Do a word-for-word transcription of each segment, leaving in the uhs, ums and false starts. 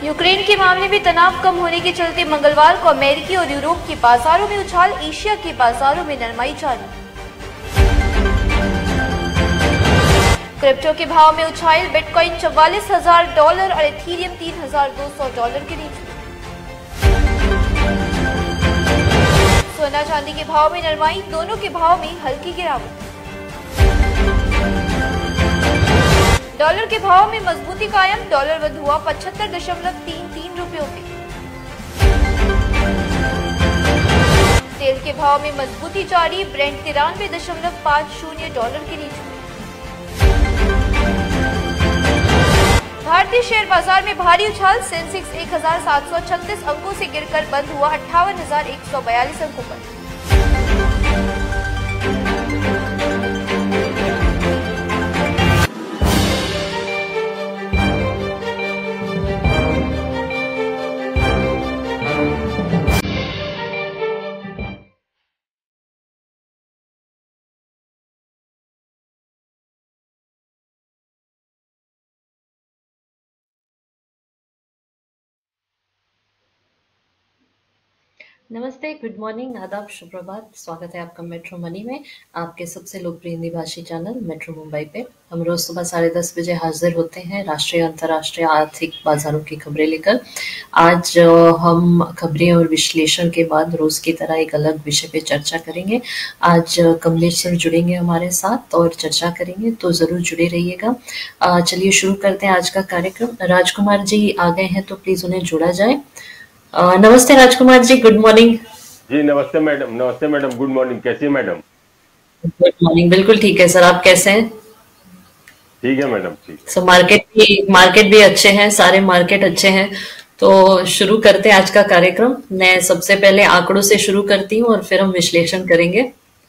Ukraine के मामले में तनाव कम होने के चलते मंगलवार को अमेरिकी और यूरोप के बाजारों में उछाल, एशिया के बाजारों में नरमाई जारी। क्रिप्टो के भाव में उछाल, बिटकॉइन चौवालीस हजार डॉलर और इथेरियम तीन हजार दो सौ डॉलर के नीचे। सोना चांदी के भाव में नरमाई, दोनों के भाव में हल्की गिरावट। डॉलर के भाव में मजबूती कायम, डॉलर बंद हुआ पचहत्तर दशमलव तीन तीन रुपयों पे। तेल के भाव में मजबूती जारी, ब्रेंट तिरानवे दशमलव पाँच शून्य डॉलर के नीचे। भारतीय शेयर बाजार में भारी उछाल, सेंसेक्स एक हजार सात सौ छत्तीस अंकों से गिरकर बंद हुआ अट्ठावन हजार एक सौ बयालीस अंकों पर। नमस्ते, गुड मॉर्निंग, आदाब, सुप्रभात। स्वागत है आपका मेट्रो मनी में, आपके सबसे लोकप्रिय हिंदी भाषी चैनल मेट्रो मुंबई पे। हम रोज सुबह साढ़े दस बजे हाजिर होते हैं राष्ट्रीय अंतर्राष्ट्रीय आर्थिक बाजारों की खबरें लेकर। आज हम खबरें और विश्लेषण के बाद रोज की तरह एक अलग विषय पे चर्चा करेंगे। आज कमलेश सर जुड़ेंगे हमारे साथ और चर्चा करेंगे, तो जरूर जुड़े रहिएगा। चलिए शुरू करते हैं आज का कार्यक्रम। राजकुमार जी आ गए हैं तो प्लीज उन्हें जोड़ा जाए। Uh, नमस्ते राजकुमार जी, गुड मॉर्निंग। जी नमस्ते मैडम। नमस्ते मैडम, गुड मॉर्निंग। कैसी है मैडम? गुड मॉर्निंग, बिल्कुल ठीक है सर, आप कैसे हैं? ठीक है मैडम, ठीक। सो मार्केट भी मार्केट भी अच्छे हैं, सारे मार्केट अच्छे हैं। तो शुरू करते हैं आज का कार्यक्रम। मैं सबसे पहले आंकड़ों से शुरू करती हूँ और फिर हम विश्लेषण करेंगे।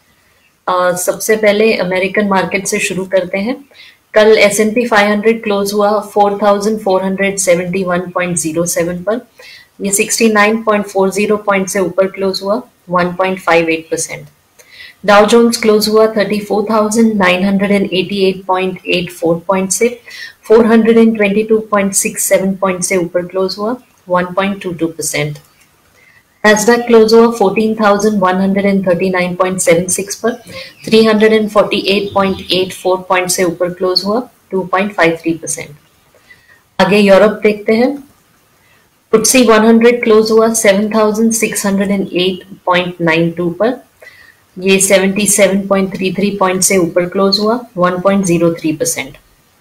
uh, सबसे पहले अमेरिकन मार्केट से शुरू करते हैं। कल S and P five hundred close हुआ four thousand four hundred seventy one point zero seven पर। ये sixty nine point four zero point से ऊपर क्लोज हुआ, one point five eight percent. Dow Jones close हुआ thirty four thousand nine hundred eighty eight point eight four point से four hundred twenty two point six seven point से ऊपर close हुआ, one point two two percent. Nasdaq close हुआ fourteen thousand one hundred thirty nine point seven six पर, three hundred forty eight point eight four point से ऊपर close हुआ, two point five three percent. आगे यूरोप देखते हैं। फुट्सी वन हंड्रेड क्लोज हुआ seven thousand six hundred eight point nine two पर। ये seventy seven point three three point से ऊपर क्लोज हुआ, one point zero three percent.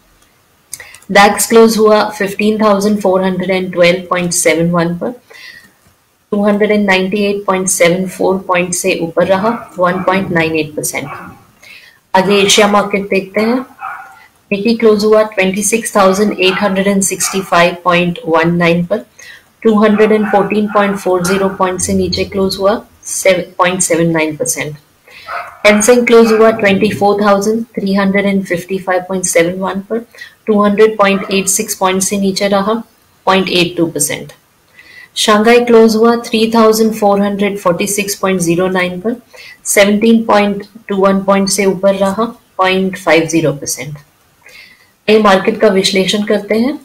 DAX close हुआ fifteen thousand four hundred twelve point seven one पर, two hundred ninety eight point seven four point से ऊपर रहा, one point nine eight percent. आगे Asia market देखते हैं। Nikkei close हुआ twenty six thousand eight hundred sixty five point one nine पर, two hundred fourteen point four zero point से नीचे क्लोज हुआ, seven point seven nine percent. Hang Seng close हुआ twenty four thousand three hundred fifty five point seven one पर, two hundred point eight six point से नीचे रहा, zero point eight two percent. Shanghai close हुआ three thousand four hundred forty six point zero nine पर, seventeen point two one point से ऊपर रहा, zero point five zero percent. Market का विश्लेषण करते हैं।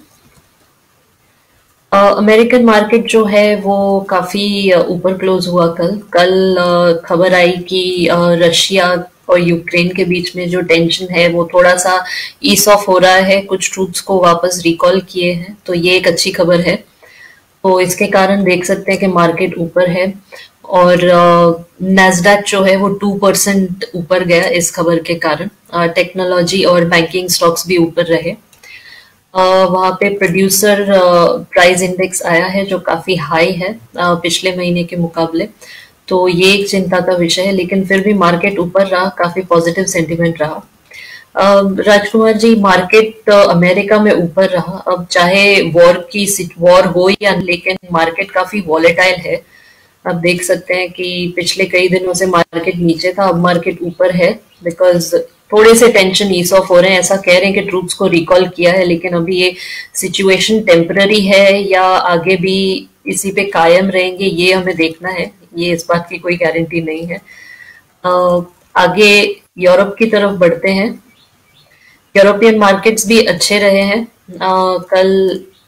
अमेरिकन uh, मार्केट जो है वो काफी ऊपर क्लोज हुआ कल कल uh, खबर आई कि uh, रशिया और यूक्रेन के बीच में जो टेंशन है वो थोड़ा सा ईस ऑफ हो रहा है, कुछ ट्रूप्स को वापस रिकॉल किए हैं, तो ये एक अच्छी खबर है। तो इसके कारण देख सकते हैं कि मार्केट ऊपर है और नैस्डैक uh, जो है वो टू परसेंट ऊपर गया इस खबर के कारण। टेक्नोलॉजी uh, और बैंकिंग स्टॉक्स भी ऊपर रहे। Uh, वहाँ पे प्रोड्यूसर प्राइस इंडेक्स आया है जो काफी हाई है uh, पिछले महीने के मुकाबले, तो ये एक चिंता का विषय है, लेकिन फिर भी मार्केट ऊपर रहा, काफी पॉजिटिव सेंटिमेंट रहा। uh, Rajkumar ji, market uh, अमेरिका में ऊपर रहा, अब चाहे वॉर की वॉर हो या, लेकिन मार्केट काफी वॉलेटाइल है। आप देख सकते हैं कि पिछले कई दिनों से मार्केट नीचे था, अब मार्केट ऊपर है बिकॉज थोड़े से टेंशन ईज ऑफ हो रहे हैं। ऐसा कह रहे हैं कि ट्रूप्स को रिकॉल किया है, लेकिन अभी ये सिचुएशन टेम्पररी है या आगे भी इसी पे कायम रहेंगे, ये हमें देखना है। ये इस बात की कोई गारंटी नहीं है। आ, आगे यूरोप की तरफ बढ़ते हैं। यूरोपियन मार्केट्स भी अच्छे रहे हैं। आ, कल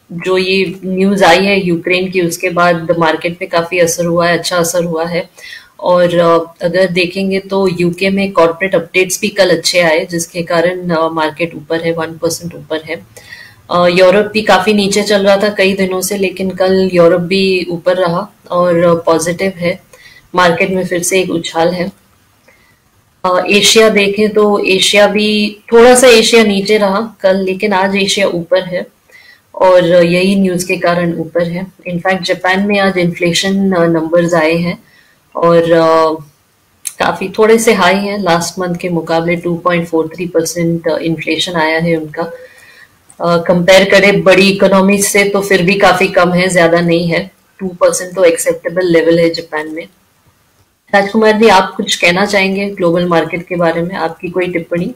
जो ये न्यूज आई है यूक्रेन की, उसके बाद मार्केट में काफी असर हुआ है, अच्छा असर हुआ है। और अगर देखेंगे तो यूके में कॉर्पोरेट अपडेट्स भी कल अच्छे आए, जिसके कारण मार्केट ऊपर है, वन परसेंट ऊपर है। यूरोप भी काफी नीचे चल रहा था कई दिनों से, लेकिन कल यूरोप भी ऊपर रहा और पॉजिटिव है, मार्केट में फिर से एक उछाल है। एशिया देखें तो एशिया भी थोड़ा सा एशिया नीचे रहा कल, लेकिन आज एशिया ऊपर है और यही न्यूज के कारण ऊपर है। इनफैक्ट जापान में आज इन्फ्लेशन नंबर्स आए हैं और uh, काफी थोड़े से हाई हैं, लास्ट मंथ के मुकाबले two point four three percent inflation आया है उनका। कंपेयर uh, करें बड़ी इकोनॉमी से तो फिर भी काफी कम है, ज्यादा नहीं है, टू परसेंट तो एक्सेप्टेबल लेवल है जापान में। राजकुमार जी, आप कुछ कहना चाहेंगे ग्लोबल मार्केट के बारे में, आपकी कोई टिप्पणी?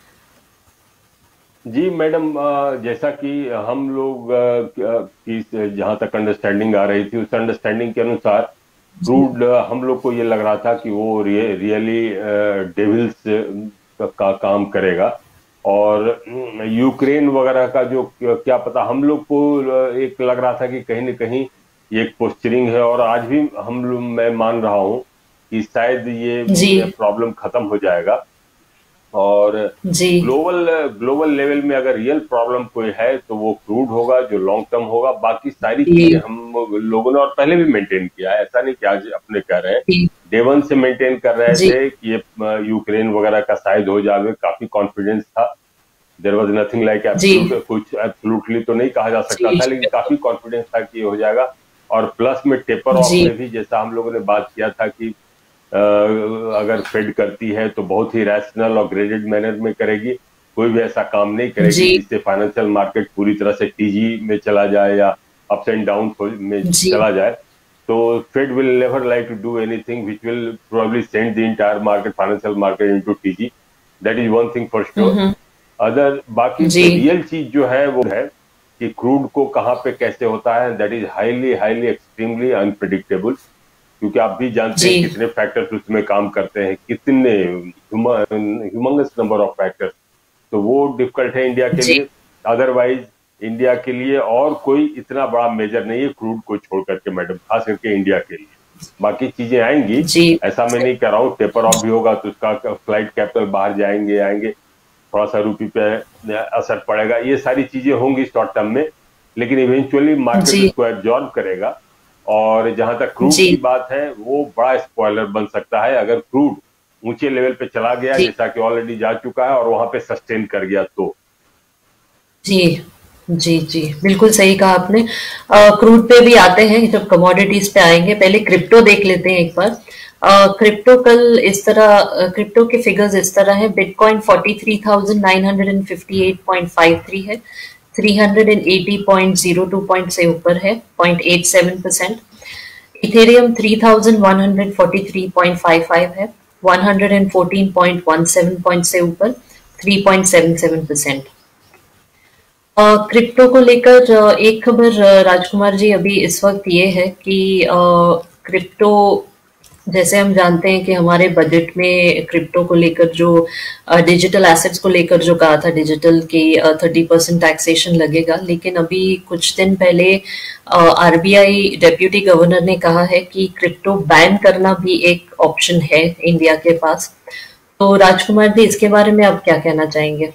जी मैडम, जैसा कि हम लोग की जहां तक अंडरस्टैंडिंग आ रही थी, उस अंडरस्टैंडिंग के अनुसार क्रूड हम लोग को ये लग रहा था कि वो रिय, रियली डेविल्स का काम करेगा। और यूक्रेन वगैरह का जो क्या पता, हम लोग को एक लग रहा था कि कहीं न कहीं ये एक पोस्चरिंग है। और आज भी हम लोग, मैं मान रहा हूँ कि शायद ये प्रॉब्लम खत्म हो जाएगा। और ग्लोबल ग्लोबल लेवल में अगर रियल प्रॉब्लम कोई है तो वो क्रूड होगा, जो लॉन्ग टर्म होगा। बाकी सारी चीजें हम लोगों ने और पहले भी मेंटेन किया है, ऐसा नहीं कि आज अपने कह रहे हैं, डे वन से मेंटेन कर रहे थे कि ये यूक्रेन वगैरह का शायद हो जाए, काफी कॉन्फिडेंस था। There was nothing like absolute, कुछ एब्सोल्युटली तो नहीं कहा जा सकता था, लेकिन काफी कॉन्फिडेंस था कि ये हो जाएगा। और प्लस में टेपर ऑफ में भी, जैसा हम लोगों ने बात किया था कि Uh, अगर फेड करती है तो बहुत ही रैशनल और ग्रेडेड मैनर में करेगी, कोई भी ऐसा काम नहीं करेगी जिससे फाइनेंशियल मार्केट पूरी तरह से टीजी में चला जाए या अप्स एंड डाउन में चला जाए। तो Fed will never like to do anything which will probably send the entire market, financial market into tizzy. That is one thing for sure. Other बाकी रियल चीज जो है वो है कि क्रूड को कहाँ पे कैसे होता है, that is highly highly extremely unpredictable, क्योंकि आप भी जानते हैं कितने फैक्टर्स उसमें काम करते हैं, कितने ह्यूमंगस नंबर ऑफ फैक्टर्स। तो वो डिफिकल्ट है इंडिया के लिए। अदरवाइज इंडिया के लिए और कोई इतना बड़ा मेजर नहीं है क्रूड को छोड़ करके मैडम, खास करके इंडिया के लिए। बाकी चीजें आएंगी, ऐसा मैं नहीं कह रहा हूँ। टेपर ऑफ भी होगा तो उसका फ्लाइट कैपिटल बाहर जाएंगे आएंगे, थोड़ा सा रुपये पे असर पड़ेगा, ये सारी चीजें होंगी शॉर्ट टर्म में, लेकिन इवेंचुअली मार्केट उसको एब्जॉर्ब करेगा। और जहां तक क्रूड की बात है, वो बड़ा स्पॉइलर बन सकता है अगर क्रूड ऊंचे लेवल पे चला गया, जैसा कि ऑलरेडी जा चुका है, और वहां पे सस्टेन कर गया तो। जी जी जी बिल्कुल सही कहा आपने। क्रूड पे भी आते हैं, जब कमोडिटीज पे आएंगे, पहले क्रिप्टो देख लेते हैं एक बार। क्रिप्टो कल इस तरह, क्रिप्टो के फिगर्स इस तरह है। Bitcoin forty three thousand nine hundred fifty eight point five three है, three hundred eighty point zero two point से ऊपर है, zero point eight seven percent. Ethereum three thousand one hundred forty three point five five है, one hundred fourteen point one seven point से ऊपर, three point seven seven percent. Crypto को लेकर एक खबर राजकुमार जी अभी इस वक्त ये है कि क्रिप्टो, जैसे हम जानते हैं कि हमारे बजट में क्रिप्टो को लेकर जो डिजिटल एसेट्स को लेकर जो कहा था, डिजिटल की थर्टी परसेंट टैक्सेशन लगेगा, लेकिन अभी कुछ दिन पहले आरबीआई डेप्यूटी गवर्नर ने कहा है कि क्रिप्टो बैन करना भी एक ऑप्शन है इंडिया के पास। तो राजकुमार जी, इसके बारे में आप क्या कहना चाहेंगे?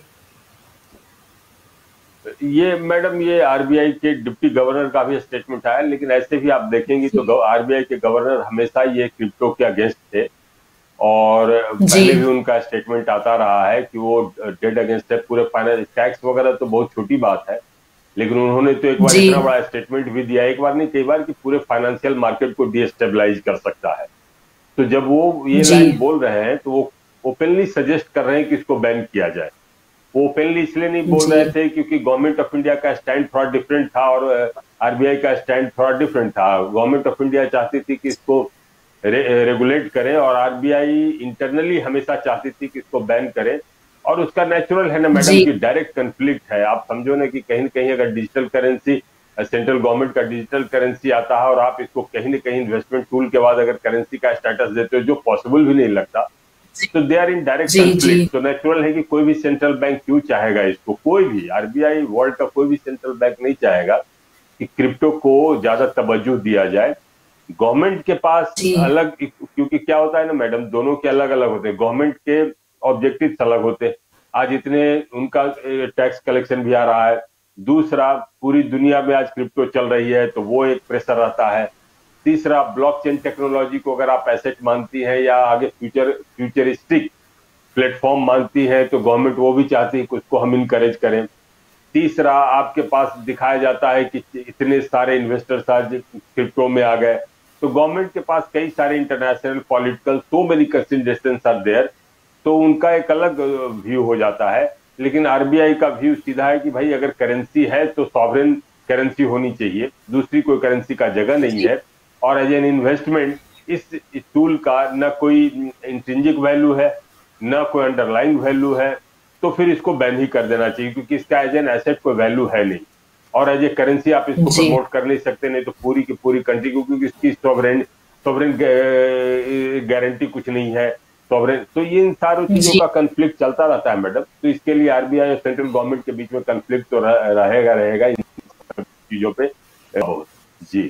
ये मैडम, ये आरबीआई के डिप्टी गवर्नर का भी स्टेटमेंट आया, लेकिन ऐसे भी आप देखेंगे तो आरबीआई के गवर्नर हमेशा ये क्रिप्टो के अगेंस्ट थे, और पहले भी उनका स्टेटमेंट आता रहा है कि वो डेड अगेंस्ट है। पूरे फाइनेंस टैक्स वगैरह तो बहुत छोटी बात है, लेकिन उन्होंने तो एक बार इतना बड़ा स्टेटमेंट भी दिया, एक बार नहीं कई बार, कि पूरे फाइनेंशियल मार्केट को डिस्टेबलाइज कर सकता है। तो जब वो ये लाइन बोल रहे हैं तो वो ओपनली सजेस्ट कर रहे हैं कि इसको बैन किया जाए। वो ओपनली इसलिए नहीं बोल रहे थे क्योंकि गवर्नमेंट ऑफ इंडिया का स्टैंड थोड़ा डिफरेंट था और आरबीआई का स्टैंड थोड़ा डिफरेंट था। गवर्नमेंट ऑफ इंडिया चाहती थी कि इसको रे, रेगुलेट करें, और आरबीआई इंटरनली हमेशा चाहती थी कि इसको बैन करें। और उसका नेचुरल है ना मैडम कि डायरेक्ट कन्फ्लिक्ट है। आप समझो ना कि कहीं न कहीं अगर डिजिटल करेंसी, सेंट्रल गवर्नमेंट का डिजिटल करेंसी आता है और आप इसको कहीं न कहीं इन्वेस्टमेंट टूल के बाद अगर करेंसी का स्टेटस देते हो, जो पॉसिबल भी नहीं लगता, तो they are in direct conflict. तो नेचुरल है कि कोई भी सेंट्रल बैंक क्यों चाहेगा इसको, कोई भी, आरबीआई वर्ल्ड का कोई भी सेंट्रल बैंक नहीं चाहेगा कि क्रिप्टो को ज्यादा तवज्जो दिया जाए। गवर्नमेंट के पास अलग, क्योंकि क्या होता है ना मैडम, दोनों के अलग अलग होते हैं। गवर्नमेंट के ऑब्जेक्टिव्स अलग होते हैं। आज इतने उनका टैक्स कलेक्शन भी आ रहा है। दूसरा, पूरी दुनिया में आज क्रिप्टो चल रही है तो वो एक प्रेशर रहता है। तीसरा, ब्लॉकचेन टेक्नोलॉजी को अगर आप एसेट मानती हैं या आगे फ्यूचर फ्यूचरिस्टिक प्लेटफॉर्म मानती है तो गवर्नमेंट वो भी चाहती है कि उसको हम इनकरेज करें। तीसरा, आपके पास दिखाया जाता है कि इतने सारे इन्वेस्टर्स आज क्रिप्टो में आ गए, तो गवर्नमेंट के पास कई सारे international political so many considerations are there, तो उनका एक अलग व्यू हो जाता है। लेकिन आरबीआई का व्यू सीधा है कि भाई अगर करेंसी है तो सॉवरेन करेंसी होनी चाहिए, दूसरी कोई करेंसी का जगह नहीं है। और एज एन इन्वेस्टमेंट इस टूल का न कोई इंट्रिंसिक वैल्यू है, न कोई अंडरलाइंग वैल्यू है, तो फिर इसको बैन ही कर देना चाहिए, क्योंकि इसका एज एन एसेट कोई वैल्यू है नहीं। और एज ए करेंसी आप इसको प्रमोट कर नहीं सकते, नहीं तो पूरी की पूरी कंट्री को, क्योंकि इसकी सॉवरेन सॉवरेन गारंटी कुछ नहीं है सॉवरेन। तो ये इन सारी चीजों का कंफ्लिक्ट चलता रहता है मैडम। तो इसके लिए आरबीआई और सेंट्रल गवर्नमेंट के बीच में कंफ्लिक्ट तो रहेगा रहेगा इन चीजों पे। जी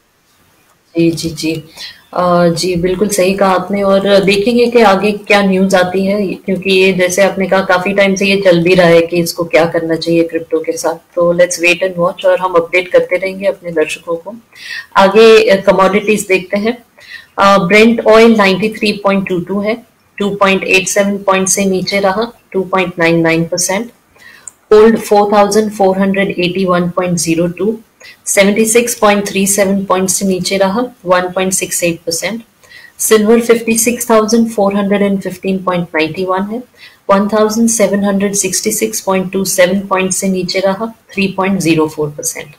जी जी जी आ, जी बिल्कुल सही कहा आपने। और देखेंगे कि आगे क्या न्यूज आती है, क्योंकि ये जैसे आपने कहा काफी टाइम से ये चल भी रहा है कि इसको क्या करना चाहिए क्रिप्टो के साथ। तो लेट्स वेट एंड वॉच, और हम अपडेट करते रहेंगे अपने दर्शकों को। आगे कमोडिटीज देखते हैं। ब्रेंट ऑयल तिरानवे पॉइंट दो दो है, दो पॉइंट आठ सात पॉइंट से नीचे रहा, दो पॉइंट नौ नौ परसेंट। गोल्ड चार हज़ार चार सौ इक्यासी पॉइंट ज़ीरो टू, छिहत्तर पॉइंट तीन सात पॉइंट से नीचे रहा, एक पॉइंट छह आठ परसेंट। सिल्वर छप्पन हज़ार चार सौ पंद्रह पॉइंट नौ एक है, सत्रह सौ छियासठ पॉइंट दो सात पॉइंट से नीचे रहा, तीन पॉइंट ज़ीरो चार परसेंट।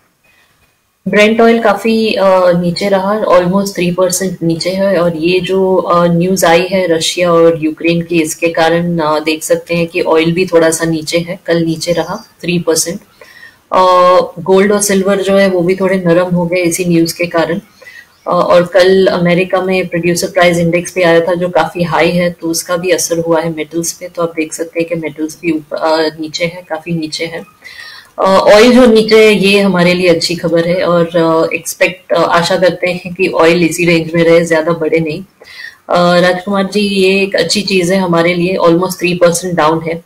ब्रेंट ऑयल काफी नीचे रहा, ऑलमोस्ट तीन परसेंट नीचे है। और ये जो न्यूज आई है रशिया और यूक्रेन की, इसके कारण देख सकते हैं कि ऑयल भी थोड़ा सा नीचे है, कल नीचे रहा तीन परसेंट। गोल्ड और सिल्वर जो है वो भी थोड़े नरम हो गए इसी न्यूज के कारण। और कल अमेरिका में प्रोड्यूसर प्राइस इंडेक्स भी आया था जो काफी हाई है, तो उसका भी असर हुआ है मेटल्स पे। तो आप देख सकते हैं कि मेटल्स भी ऊपर नीचे है, काफी नीचे है। ऑयल जो नीचे है ये हमारे लिए अच्छी खबर है, और एक्सपेक्ट आशा करते हैं कि ऑयल इसी रेंज में रहे, ज्यादा बढ़े नहीं। राजकुमार जी, ये एक अच्छी चीज है हमारे लिए, ऑलमोस्ट थ्री परसेंट डाउन है।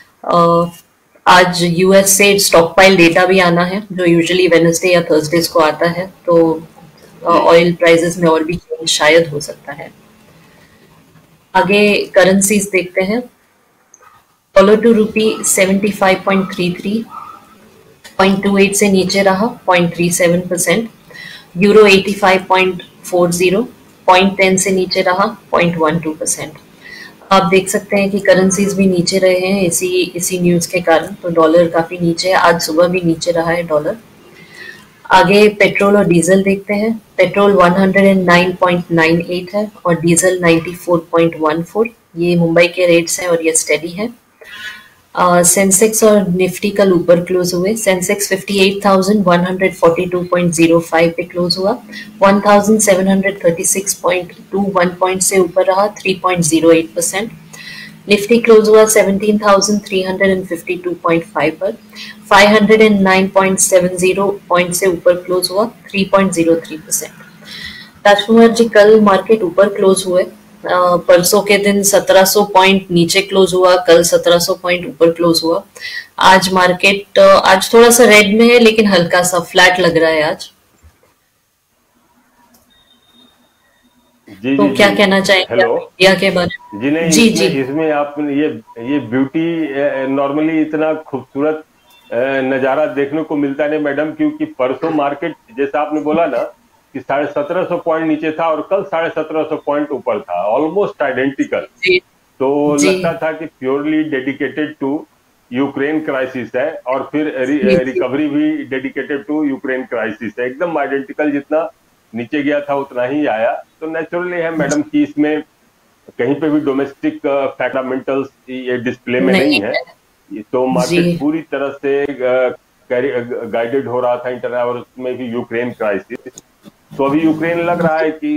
आज यूएस से स्टॉक पाइल डेटा भी आना है जो यूजुअली वेडनेसडे या थर्सडे को आता है, तो ऑयल प्राइसेस में और भी चेंज शायद हो सकता है। आगे करेंसीज देखते हैं। डॉलर टू रुपी पचहत्तर पॉइंट तीस तीन, पॉइंट टू एट से नीचे रहा, point three seven percent. Euro पचासी पॉइंट चार ज़ीरो, पॉइंट टेन से नीचे रहा, पॉइंट वन टू परसेंट। आप देख सकते हैं कि करेंसीज भी नीचे रहे हैं इसी इसी न्यूज के कारण। तो डॉलर काफी नीचे है, आज सुबह भी नीचे रहा है डॉलर। आगे पेट्रोल और डीजल देखते हैं। पेट्रोल एक सौ नौ पॉइंट नौ आठ है और डीजल चौरानवे पॉइंट एक चार। ये मुंबई के रेट्स हैं और ये स्टेडी है। सेंसेक्स और निफ्टी कल ऊपर क्लोज हुए। सेंसेक्स अट्ठावन हज़ार एक सौ बयालीस पॉइंट ज़ीरो पाँच पे क्लोज हुआ, सत्रह सौ छत्तीस पॉइंट दो एक पॉइंट से ऊपर रहा, तीन पॉइंट ज़ीरो आठ परसेंट। निफ्टी क्लोज हुआ सत्रह हज़ार तीन सौ बावन पॉइंट पाँच पर, पाँच सौ नौ पॉइंट सात ज़ीरो पॉइंट से ऊपर क्लोज हुआ, तीन पॉइंट ज़ीरो तीन परसेंट। राजकुमार जी, कल मार्केट ऊपर क्लोज हुए। Uh, परसों के दिन सत्रह सौ पॉइंट नीचे क्लोज हुआ, कल सत्रह सौ पॉइंट ऊपर क्लोज हुआ। आज मार्केट uh, आज थोड़ा सा रेड में है, लेकिन हल्का सा फ्लैट लग रहा है आज। जी, तो जी, क्या जी, कहना चाहेंगे इंडिया के बारे में? जी नहीं, जी इसमें, जी इसमें आप ये ये ब्यूटी नॉर्मली इतना खूबसूरत नजारा देखने को मिलता नहीं मैडम, क्योंकि परसों मार्केट जैसा आपने बोला ना कि साढ़े सत्रह सौ पॉइंट नीचे था और कल साढ़े सत्रह सौ पॉइंट ऊपर था, ऑलमोस्ट आइडेंटिकल। तो जी, लगता था कि purely dedicated to Ukraine crisis है और फिर रिकवरी भी डेडिकेटेड टू यूक्रेन क्राइसिस है, एकदम आइडेंटिकल। जितना नीचे गया था उतना ही आया। तो नेचुरली है मैडम कि इसमें कहीं पे भी डोमेस्टिक फंडामेंटल्स ये डिस्प्ले में नहीं, नहीं है। तो मार्केट पूरी तरह से गाइडेड हो रहा था इंटरनेट, और उसमें भी यूक्रेन क्राइसिस। तो अभी यूक्रेन लग रहा है कि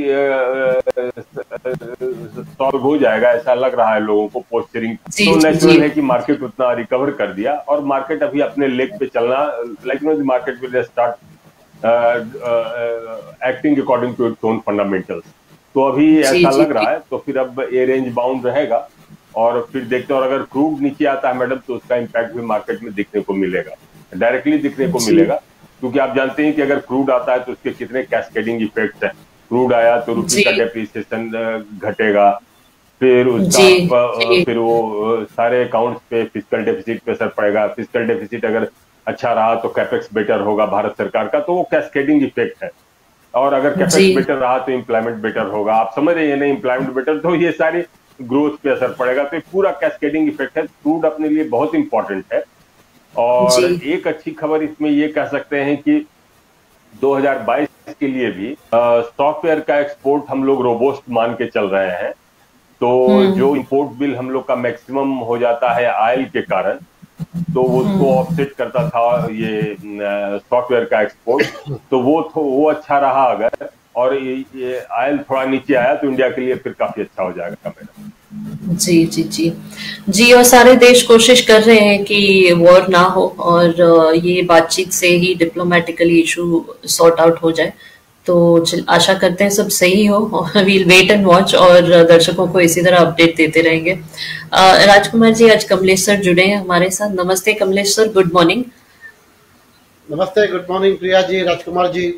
सॉल्व हो जाएगा, ऐसा लग रहा है लोगों को पोस्चरिंग। तो नेचुरल है कि मार्केट उतना रिकवर कर दिया और मार्केट अभी अपने लेग पे चलना, like know the market will start acting according to its own fundamentals. तो अभी ऐसा लग रहा है, तो फिर अब ये रेंज बाउंड रहेगा और फिर देखते हैं। और अगर क्रूड नीचे आता है मैडम, तो उसका इम्पैक्ट भी मार्केट में दिखने को मिलेगा, डायरेक्टली दिखने को मिलेगा, क्योंकि आप जानते हैं कि अगर क्रूड आता है तो उसके कितने कैस्केडिंग इफेक्ट्स हैं। क्रूड आया तो रुपये का डेप्रिसिएशन घटेगा, फिर उसका फिर वो सारे अकाउंट्स पे फिजिकल डेफिसिट पे असर पड़ेगा। फिजिकल डेफिसिट अगर अच्छा रहा तो कैपेक्स बेटर होगा भारत सरकार का, तो वो कैस्केडिंग इफेक्ट है। और अगर कैपेक्स बेटर रहा तो एम्प्लॉयमेंट बेटर होगा। आप समझ रहे हैं ना, एम्प्लॉयमेंट बेटर तो ये सारी ग्रोथ पे असर पड़ेगा। तो पूरा कैस्केडिंग इफेक्ट है। क्रूड अपने लिए बहुत इंपॉर्टेंट है। और एक अच्छी खबर इसमें ये कह सकते हैं कि दो हज़ार बाईस के लिए भी सॉफ्टवेयर का एक्सपोर्ट हम लोग रोबोस्ट मान के चल रहे हैं। तो जो इंपोर्ट बिल हम लोग का मैक्सिमम हो जाता है ऑयल के कारण, तो वो उसको ऑफसेट करता था ये सॉफ्टवेयर का एक्सपोर्ट, तो वो वो अच्छा रहा। अगर और ये, ये ऑयल थोड़ा नीचे आया तो इंडिया के लिए फिर काफी अच्छा हो जाएगा मैडम। जी जी जी जी और सारे देश कोशिश कर रहे हैं कि वॉर ना हो और ये बातचीत से ही डिप्लोमेटिकली इशू सॉर्ट आउट हो जाए। तो आशा करते हैं सब सही हो। वील वेट एंड वॉच और दर्शकों को इसी तरह अपडेट देते रहेंगे। राजकुमार जी, आज कमलेश सर जुड़े हैं हमारे साथ। नमस्ते कमलेश सर, गुड मॉर्निंग। नमस्ते, गुड मॉर्निंग प्रिया जी, राजकुमार जी।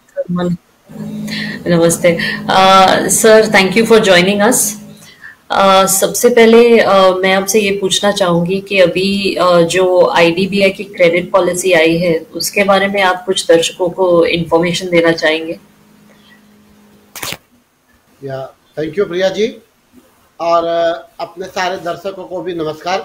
नमस्ते sir, thank you for joining us. Uh, सबसे पहले uh, मैं आपसे ये पूछना चाहूंगी कि अभी uh, जो आईडीबीआई की क्रेडिट पॉलिसी आई है, उसके बारे में आप कुछ दर्शकों को इंफॉर्मेशन देना चाहेंगे? या थैंक यू प्रिया जी, और uh, अपने सारे दर्शकों को भी नमस्कार।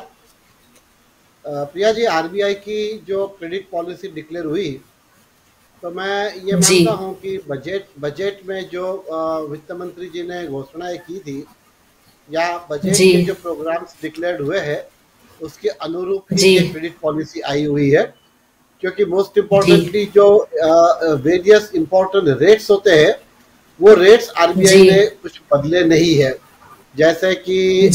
uh, प्रिया जी, आरबीआई की जो क्रेडिट पॉलिसी डिक्लेयर हुई, तो मैं ये मानता हूँ कि बजट बजट में जो uh, वित्त मंत्री जी ने घोषणाएं की थी या बजट के जो प्रोग्राम्स डिक्लेयर्ड हुए हैं, उसके अनुरूप ही ये क्रेडिट पॉलिसी आई हुई है। क्योंकि मोस्ट इम्पोर्टेंटली जो वेरियस इम्पोर्टेंट रेट्स होते हैं, वो रेट्स आरबीआई ने कुछ बदले नहीं है। जैसे कि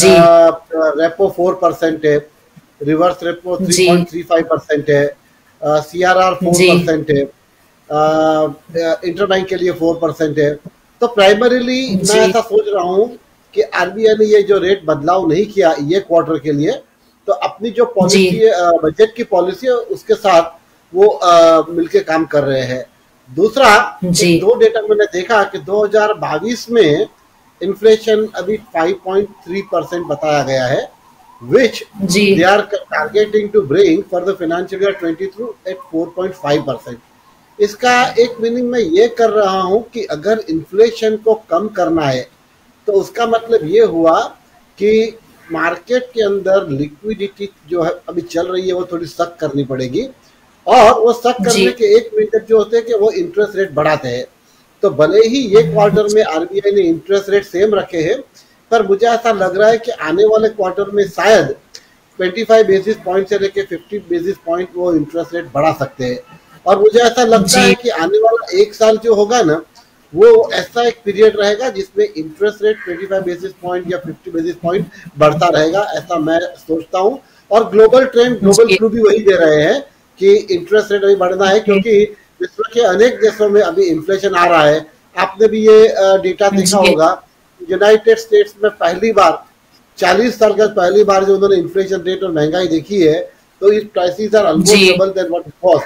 रेपो फोर परसेंट है, reverse repo three point three five percent है, सीआरआर फोर परसेंट है, इंटरबैंक के लिए फोर परसेंट है। तो प्राइमरीली मैं ऐसा सोच रहा हूँ कि आरबीआई ने ये जो रेट बदलाव नहीं किया ये क्वार्टर के लिए, तो अपनी जो पॉलिसी बजट की पॉलिसी है उसके साथ वो मिलके काम कर रहे हैं। दूसरा, दो डेटा मैंने देखा कि दो हज़ार बाईस में इन्फ्लेशन अभी फाइव पॉइंट थ्री परसेंट बताया गया है, which they are targeting to bring for the financial year twenty-two at four point five percent। इसका एक मीनिंग मैं ये कर रहा हूं कि अगर इन्फ्लेशन को कम करना है तो उसका मतलब ये हुआ कि मार्केट के अंदर लिक्विडिटी जो है अभी चल रही है वो थोड़ी सख्त करनी पड़ेगी। और वो सख्त करने के एक मीटर जो होते हैं कि वो इंटरेस्ट रेट बढ़ाते हैं। तो भले ही ये क्वार्टर में आरबीआई ने इंटरेस्ट रेट सेम रखे हैं, पर मुझे ऐसा लग रहा है कि आने वाले क्वार्टर में शायद पच्चीस बेसिस पॉइंट से लेके पचास बेसिस पॉइंट वो इंटरेस्ट रेट बढ़ा सकते हैं। और मुझे ऐसा लगता है कि आने वाला एक साल जो होगा ना, वो ऐसा एक पीरियड रहेगा जिसमें इंटरेस्ट रेट पच्चीस बेसिस पॉइंट या पचास बेसिस पॉइंट बढ़ता रहेगा, ऐसा मैं सोचता हूं। और ग्लोबल ट्रेंड, ग्लोबल क्रू भी वही दे रहे हैं कि इंटरेस्ट रेट अभी बढ़ना है, क्योंकि विश्व के अनेक देशों में अभी इन्फ्लेशन आ रहा है। आपने भी ये डेटा देखा होगा, यूनाइटेड स्टेट्स में पहली बार चालीस साल के पहली बार जो उन्होंने इन्फ्लेशन रेट और महंगाई देखी है, तो it prices are almost double than what it was.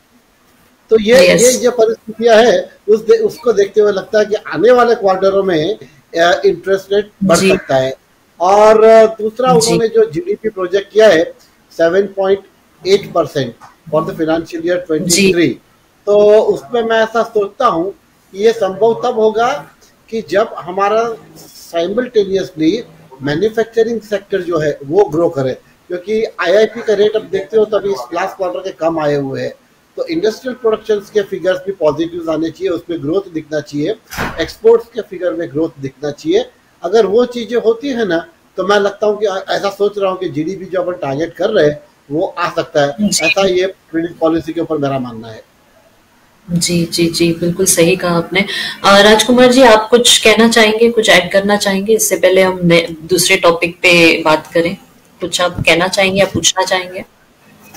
तो ये yes. ये जो परिस्थितियां है उस दे, उसको देखते हुए लगता है कि आने वाले क्वार्टरों में इंटरेस्ट रेट बढ़ सकता है। और दूसरा, उन्होंने जो जीडीपी प्रोजेक्ट किया है seven point eight percent for the financial year तेईस, तो उसमें मैं ऐसा सोचता हूँ कि ये संभव तब होगा कि जब हमारा साइमल्टेनियसली मैन्युफैक्चरिंग सेक्टर जो है वो ग्रो करे। क्योंकि आईआईपी का रेट अब देखते हो तो अभी इस लास्ट क्वार्टर के कम आए हुए हैं, तो इंडस्ट्रियल प्रोडक्शन के फिगर्स भी पॉजिटिव आने चाहिए, उसमें ग्रोथ दिखना चाहिए, एक्सपोर्ट्स के फिगर में ग्रोथ दिखना चाहिए। अगर वो चीजें होती है ना, तो मैं लगता हूँ कि ऐसा सोच रहा हूँ कि जीडीपी जो अपन टारगेट कर रहे हैं वो आ सकता है। ऐसा ये क्रेडिट पॉलिसी के ऊपर मेरा मानना है। जी जी जी बिल्कुल सही कहा आपने। राजकुमार जी, आप कुछ कहना चाहेंगे, कुछ ऐड करना चाहेंगे इससे पहले हम दूसरे टॉपिक पे बात करें? कुछ आप कहना चाहेंगे या पूछना चाहेंगे?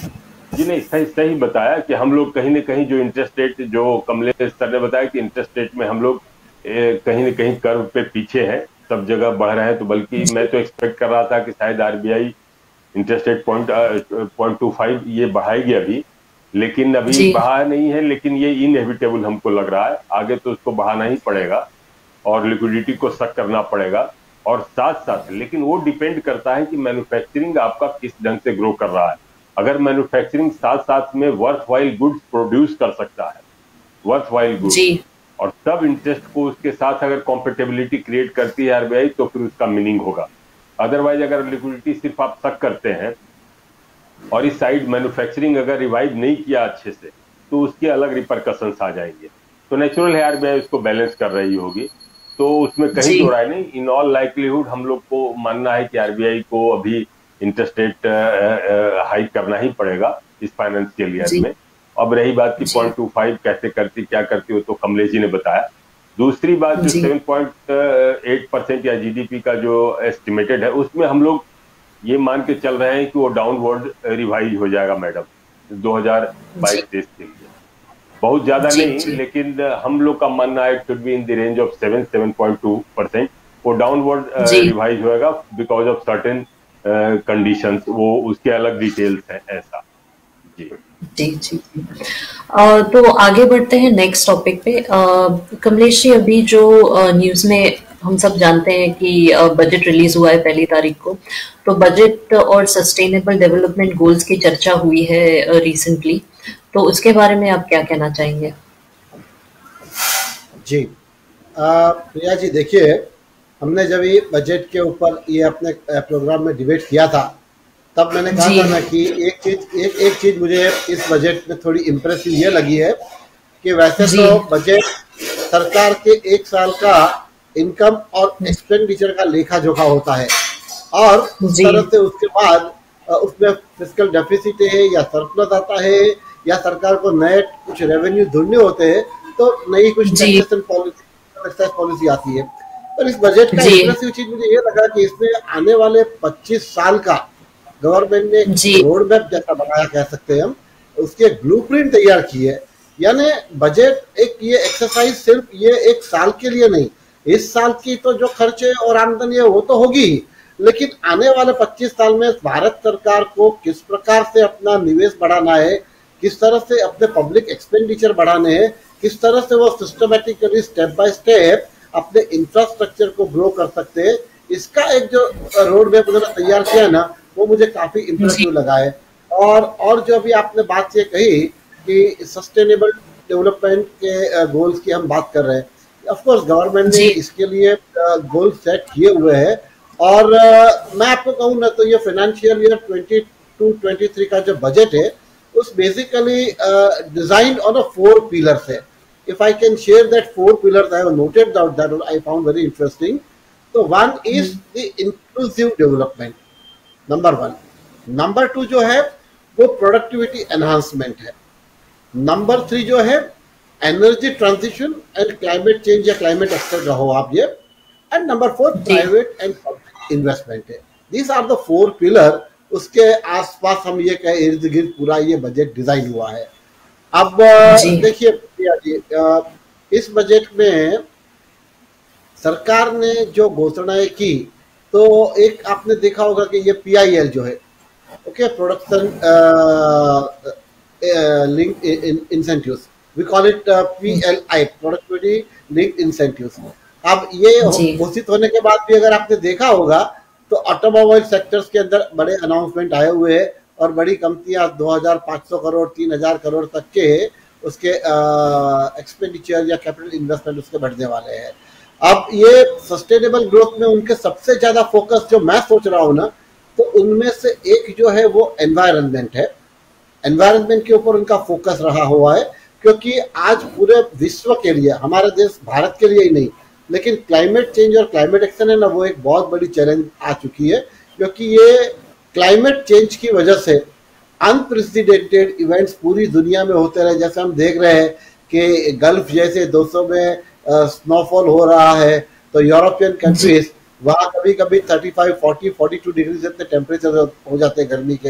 जी नहीं, सही सही बताया कि हम लोग कहीं न कहीं जो इंटरेस्ट रेट, जो कमलेश सर ने बताया कि इंटरेस्ट रेट में हम लोग ए, कहीं न कहीं कर्व पे पीछे हैं, सब जगह बढ़ रहे हैं। तो बल्कि मैं तो एक्सपेक्ट कर रहा था कि शायद RBI interest rate point point two five ये बढ़ाएगी अभी, लेकिन अभी बढ़ा नहीं है। लेकिन ये इनएविटेबल हमको लग रहा है, आगे तो उसको बढ़ाना ही पड़ेगा और लिक्विडिटी को सक करना पड़ेगा। और साथ साथ लेकिन वो डिपेंड करता है कि मैन्युफैक्चरिंग आपका किस ढंग से ग्रो कर रहा है। अगर मैन्युफैक्चरिंग साथ साथ में वर्थ वाइल गुड्स प्रोड्यूस कर सकता है, वर्थ वाइल गुड्स, और तब इंटरेस्ट को उसके साथ अगर कॉम्पेटेबिलिटी क्रिएट करती है आरबीआई, तो फिर उसका मीनिंग होगा। अदरवाइज अगर लिक्विडिटी सिर्फ आप सक करते हैं और इस साइड मैन्युफैक्चरिंग अगर रिवाइव नहीं किया अच्छे से, तो उसके अलग रिपरकशंस आ जाएंगे। तो नेचुरल है आरबीआई उसको बैलेंस कर रही होगी, तो उसमें कहीं दो राय नहीं। इन ऑल लाइकलीहुड हम लोग को मानना है कि आरबीआई को अभी इंटरेस्ट रेट हाइक करना ही पड़ेगा इस फाइनेंशियल ईयर में। अब रही बात की पॉइंट टू फाइव कैसे करती क्या करती हो, तो कमलेश जी ने बताया। दूसरी बात जो सेवन पॉइंट एट परसेंट या जीडीपी का जो एस्टिमेटेड है, उसमें हम लोग ये मान के चल रहे हैं कि वो डाउनवर्ड रिवाइज हो जाएगा मैडम दो हज़ार बाईस तेईस के लिए। बहुत ज्यादा नहीं, लेकिन हम लोग का मानना है it should be in the range of seven seven point two percent. वो डाउनवर्ड रिवाइज होएगा बिकॉज ऑफ सर्टेन कंडीशंस, वो उसके अलग डिटेल्स हैं ऐसा। जी जी जी आ, तो आगे बढ़ते हैं नेक्स्ट टॉपिक पे। कमलेश जी, अभी जो न्यूज़ में हम सब जानते हैं कि बजट रिलीज हुआ है पहली तारीख को, तो बजट और सस्टेनेबल डेवलपमेंट गोल्स की चर्चा हुई है रिसेंटली, तो उसके बारे में आप क्या कहना चाहेंगे? जी प्रिया जी, देखिए, हमने जब ये बजट के ऊपर ये अपने प्रोग्राम में डिबेट किया था, तब मैंने कहा था ना कि एक चीज एक एक चीज मुझे इस बजट में थोड़ी इम्प्रेसिव ये लगी है कि वैसे तो बजट सरकार के एक साल का इनकम और एक्सपेंडिचर का लेखा जोखा होता है, और उस तरह से उसके बाद उसमें फिस्कल डेफिसिट है या सरप्लस आता है या सरकार को नए कुछ रेवेन्यू ढूंढने होते हैं, तो नई कुछ टैक्सेशन पॉलिसी एक्साइज पॉलिसी आती है। पर इस बजट का इम्प्रेसिव चीज मुझे ये लगा कि इसमें आने वाले पच्चीस साल का गवर्नमेंट ने रोड मैप जैसा बनाया कह सकते हैं हम, उसके ब्लूप्रिंट तैयार की है। यानी बजट एक ये एक्सरसाइज सिर्फ ये एक साल के लिए नहीं, इस साल की तो जो खर्चे और आमदनी है वो तो होगी ही, लेकिन आने वाले पच्चीस साल में भारत सरकार को किस प्रकार से अपना निवेश बढ़ाना है, किस तरह से अपने पब्लिक एक्सपेंडिचर बढ़ाने हैं, किस तरह से वो सिस्टमेटिकली स्टेप बाय स्टेप अपने इंफ्रास्ट्रक्चर को ग्रो कर सकते हैं, इसका एक जो रोड मैप उन्होंने तैयार किया है ना, वो मुझे काफी इंप्रेसिव लगा है। और और जो अभी आपने बात ये कही कि सस्टेनेबल डेवलपमेंट के गोल्स की हम बात कर रहे हैं, ऑफ कोर्स गवर्नमेंट ने इसके लिए गोल सेट किए हुए हैं। और मैं आपको कहूँ ना, तो ये financial year twenty two twenty three का जो बजट है, उस basically design on a four pillars है। If I can share that four pillars, I have noted out that I found very interesting. तो one is the inclusive development, number one. Number two जो है वो productivity enhancement है। Number three जो है energy transition and climate change या climate action का हो आप ये। And number four private and public investment है। These are the four pillar. उसके आसपास हम ये कहें इर्द गिर्द पूरा ये बजट डिजाइन हुआ है। अब देखिए प्रिया जी, इस बजट में सरकार ने जो घोषणाएं की, तो एक आपने देखा होगा कि ये पी आई एल जो है, okay, production link incentives, we call it P L I, productivity link incentives. अब ये घोषित होने के बाद भी अगर आपने देखा होगा तो ऑटोमोबाइल सेक्टर्स के अंदर बड़े अनाउंसमेंट आए हुए हैं और बड़ी कंपनियां दो हज़ार पाँच सौ करोड़ तीन हज़ार करोड़ तक के उसके एक्सपेंडिचर या कैपिटल इन्वेस्टमेंट उसके बढ़ने वाले हैं। अब ये सस्टेनेबल ग्रोथ में उनके सबसे ज्यादा फोकस जो मैं सोच रहा हूँ ना, तो उनमें से एक जो है वो एनवायरनमेंट है। एनवायरनमेंट के ऊपर उनका फोकस रहा हुआ है, क्योंकि आज पूरे विश्व के लिए, हमारे देश भारत के लिए ही नहीं, लेकिन क्लाइमेट चेंज और क्लाइमेट एक्शन है ना, वो एक बहुत बड़ी चैलेंज आ चुकी है। क्योंकि ये क्लाइमेट चेंज की वजह से अनप्रेसिडेंटेड इवेंट्स पूरी दुनिया में होते रहे। जैसे हम देख रहे हैं कि गल्फ जैसे देशों में स्नोफॉल हो रहा है, तो यूरोपियन कंट्रीज वहाँ कभी कभी thirty five, forty, forty two degree जितने टेम्परेचर हो जाते हैं गर्मी के।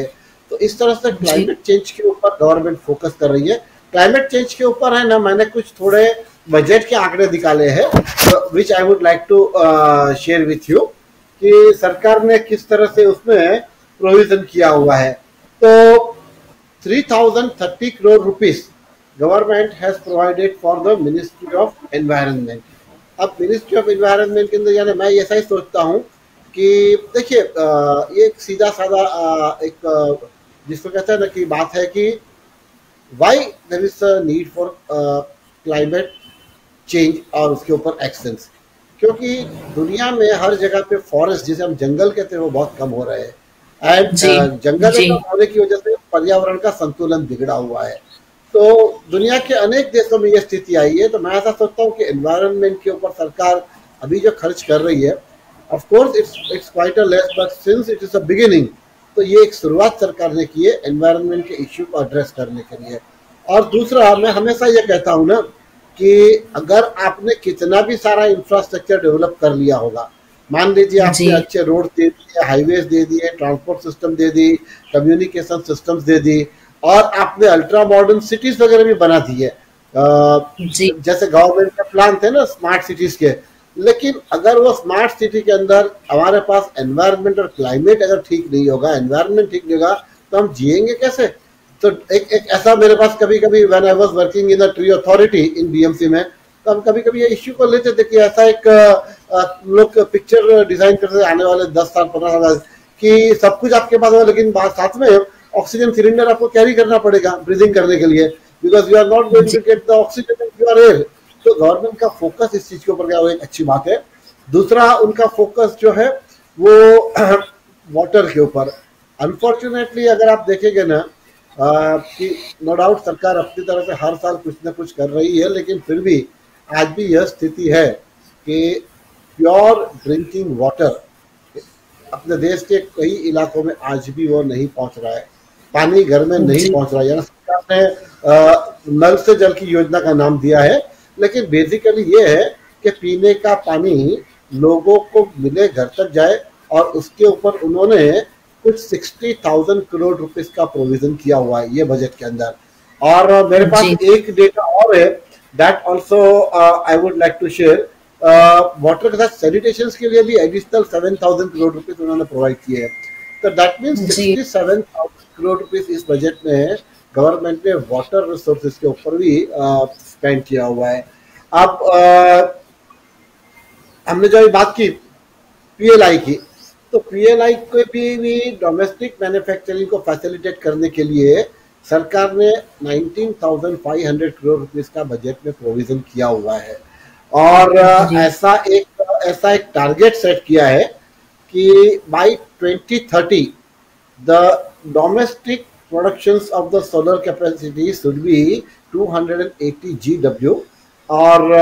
तो इस तरह से क्लाइमेट चेंज के ऊपर गवर्नमेंट फोकस कर रही है। क्लाइमेट चेंज के ऊपर है ना, मैंने कुछ थोड़े बजट के आंकड़े निकाले हैं which I would like to share with you कि सरकार ने किस तरह से उसमें प्रोविजन किया हुआ है। तो three thousand thirty crore rupees government has provided for the ministry of environment. अब मिनिस्ट्री ऑफ एनवायरनमेंट के अंदर यानी मैं ऐसा ही सोचता हूँ कि देखिए ये एक सीधा साधा एक जिसको कहते हैं ना कि बात है कि why there is a need for climate change और उसके ऊपर एक्शंस, क्योंकि दुनिया में हर जगह पे फॉरेस्ट जिसे हम जंगल कहते हैं वो बहुत कम हो रहे हैं एंड जंगल कम होने की वजह से पर्यावरण का संतुलन बिगड़ा हुआ है। तो दुनिया के अनेक देशों में ये स्थिति आई है। तो मैं ऐसा सोचता हूँ कि एनवायरनमेंट के ऊपर सरकार अभी जो खर्च कर रही है, of course it's it's quite a less, but since it is a beginning, तो ये एक शुरुआत सरकार ने की है एनवायरनमेंट के इश्यू को एड्रेस करने के लिए। और दूसरा, मैं हमेशा ये कहता हूँ ना कि अगर आपने कितना भी सारा इंफ्रास्ट्रक्चर डेवलप कर लिया होगा, मान लीजिए आपने अच्छे रोड दे दिए, हाईवेज दे दिए, ट्रांसपोर्ट सिस्टम दे दी, कम्युनिकेशन सिस्टम्स दे दी, और आपने अल्ट्रा मॉडर्न सिटीज वगैरह भी बना दी है, जैसे गवर्नमेंट के प्लान थे ना स्मार्ट सिटीज के, लेकिन अगर वो स्मार्ट सिटी के अंदर हमारे पास एनवायरनमेंट और क्लाइमेट अगर ठीक नहीं होगा, एनवायरनमेंट ठीक नहीं होगा, तो हम जिएंगे कैसे? तो एक एक ऐसा मेरे पास कभी कभी when I was working in the tree authority in BMC में, तो हम कभी कभी ये इश्यू को लेते थे कि ऐसा एक लोग पिक्चर डिजाइन करते आने वाले दस साल पंद्रह साल कि सब कुछ आपके पास हो, लेकिन साथ में ऑक्सीजन सिलेंडर आपको कैरी करना पड़ेगा ब्रीदिंग करने के लिए, because you are not going to get the oxygen in your air. तो गवर्नमेंट का फोकस इस चीज के ऊपर क्या, वो एक अच्छी बात है। दूसरा, उनका फोकस जो है वो वाटर के ऊपर। अनफॉर्चुनेटली अगर आप देखेंगे ना कि नो डाउट सरकार अपनी तरह से हर साल कुछ ना कुछ कर रही है, लेकिन फिर भी आज भी यह स्थिति है कि प्योर ड्रिंकिंग वाटर अपने देश के कई इलाकों में आज भी वो नहीं पहुंच रहा है, पानी घर में नहीं पहुंच रहा है। यानी सरकार ने नल से जल की योजना का नाम दिया है, लेकिन बेसिकली ये है कि पीने का पानी लोगों को मिले, घर तक जाए, और उसके ऊपर उन्होंने कुछ सिक्सटी थाउजेंड करोड़ रुपीस का प्रोविजन किया हुआ है ये बजट के अंदर। और मेरे पास एक डेटा और है that also I would like to share. Water के साथ सैनिटेशन के लिए भी additional seven thousand crore rupees उन्होंने प्रोवाइड किए हैं। तो that means sixty seven thousand crore rupees इस बजट में गवर्नमेंट ने वाटर रिसोर्सेज के ऊपर भी स्पेंड किया हुआ है। अब uh, हमने जो बात की पीएलआई की, तो पीएलआई को भी, भी डोमेस्टिक मैन्युफैक्चरिंग को फैसिलिटेट करने के लिए सरकार ने nineteen thousand five hundred crore rupees का बजट में प्रोविजन किया हुआ है। और ऐसा एक ऐसा एक टारगेट सेट किया है कि by twenty thirty the domestic productions of the solar capacity should be two hundred eighty GW. और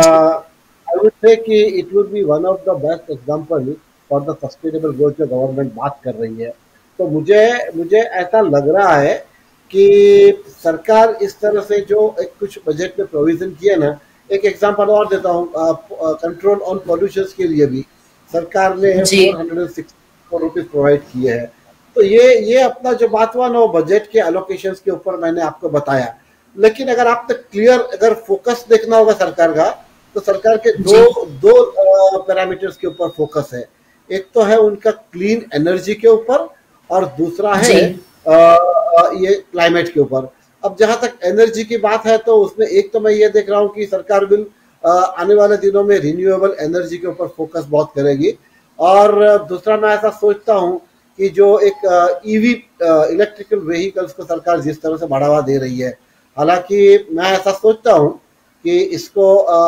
I would say that it would be one of the best example for the sustainable growth जो government बात कर रही है। तो मुझे मुझे ऐसा लग रहा है कि सरकार इस तरह से जो एक कुछ बजट में प्रोविजन किया ना, एक एग्जांपल और देता हूँ, कंट्रोल ऑन पॉल्यूशन के लिए भी सरकार ने four hundred sixty crore rupees provide किए हैं। तो ये ये अपना जो बात हुआ ना बजट के एलोकेशंस के ऊपर मैंने आपको बताया, लेकिन अगर आप तक क्लियर अगर फोकस देखना होगा सरकार का, तो सरकार के दो दो पैरामीटर्स के ऊपर फोकस है। एक तो है उनका क्लीन एनर्जी के ऊपर, और दूसरा है आ, ये क्लाइमेट के ऊपर। अब जहां तक एनर्जी की बात है, तो उसमें एक तो मैं ये देख रहा हूँ कि सरकार बिल आने वाले दिनों में रिन्यूएबल एनर्जी के ऊपर फोकस बहुत करेगी, और दूसरा मैं ऐसा सोचता हूँ कि जो एक ईवी इलेक्ट्रिकल व्हीकल्स को सरकार जिस तरह से बढ़ावा दे रही है, हालांकि मैं ऐसा सोचता हूँ कि इसको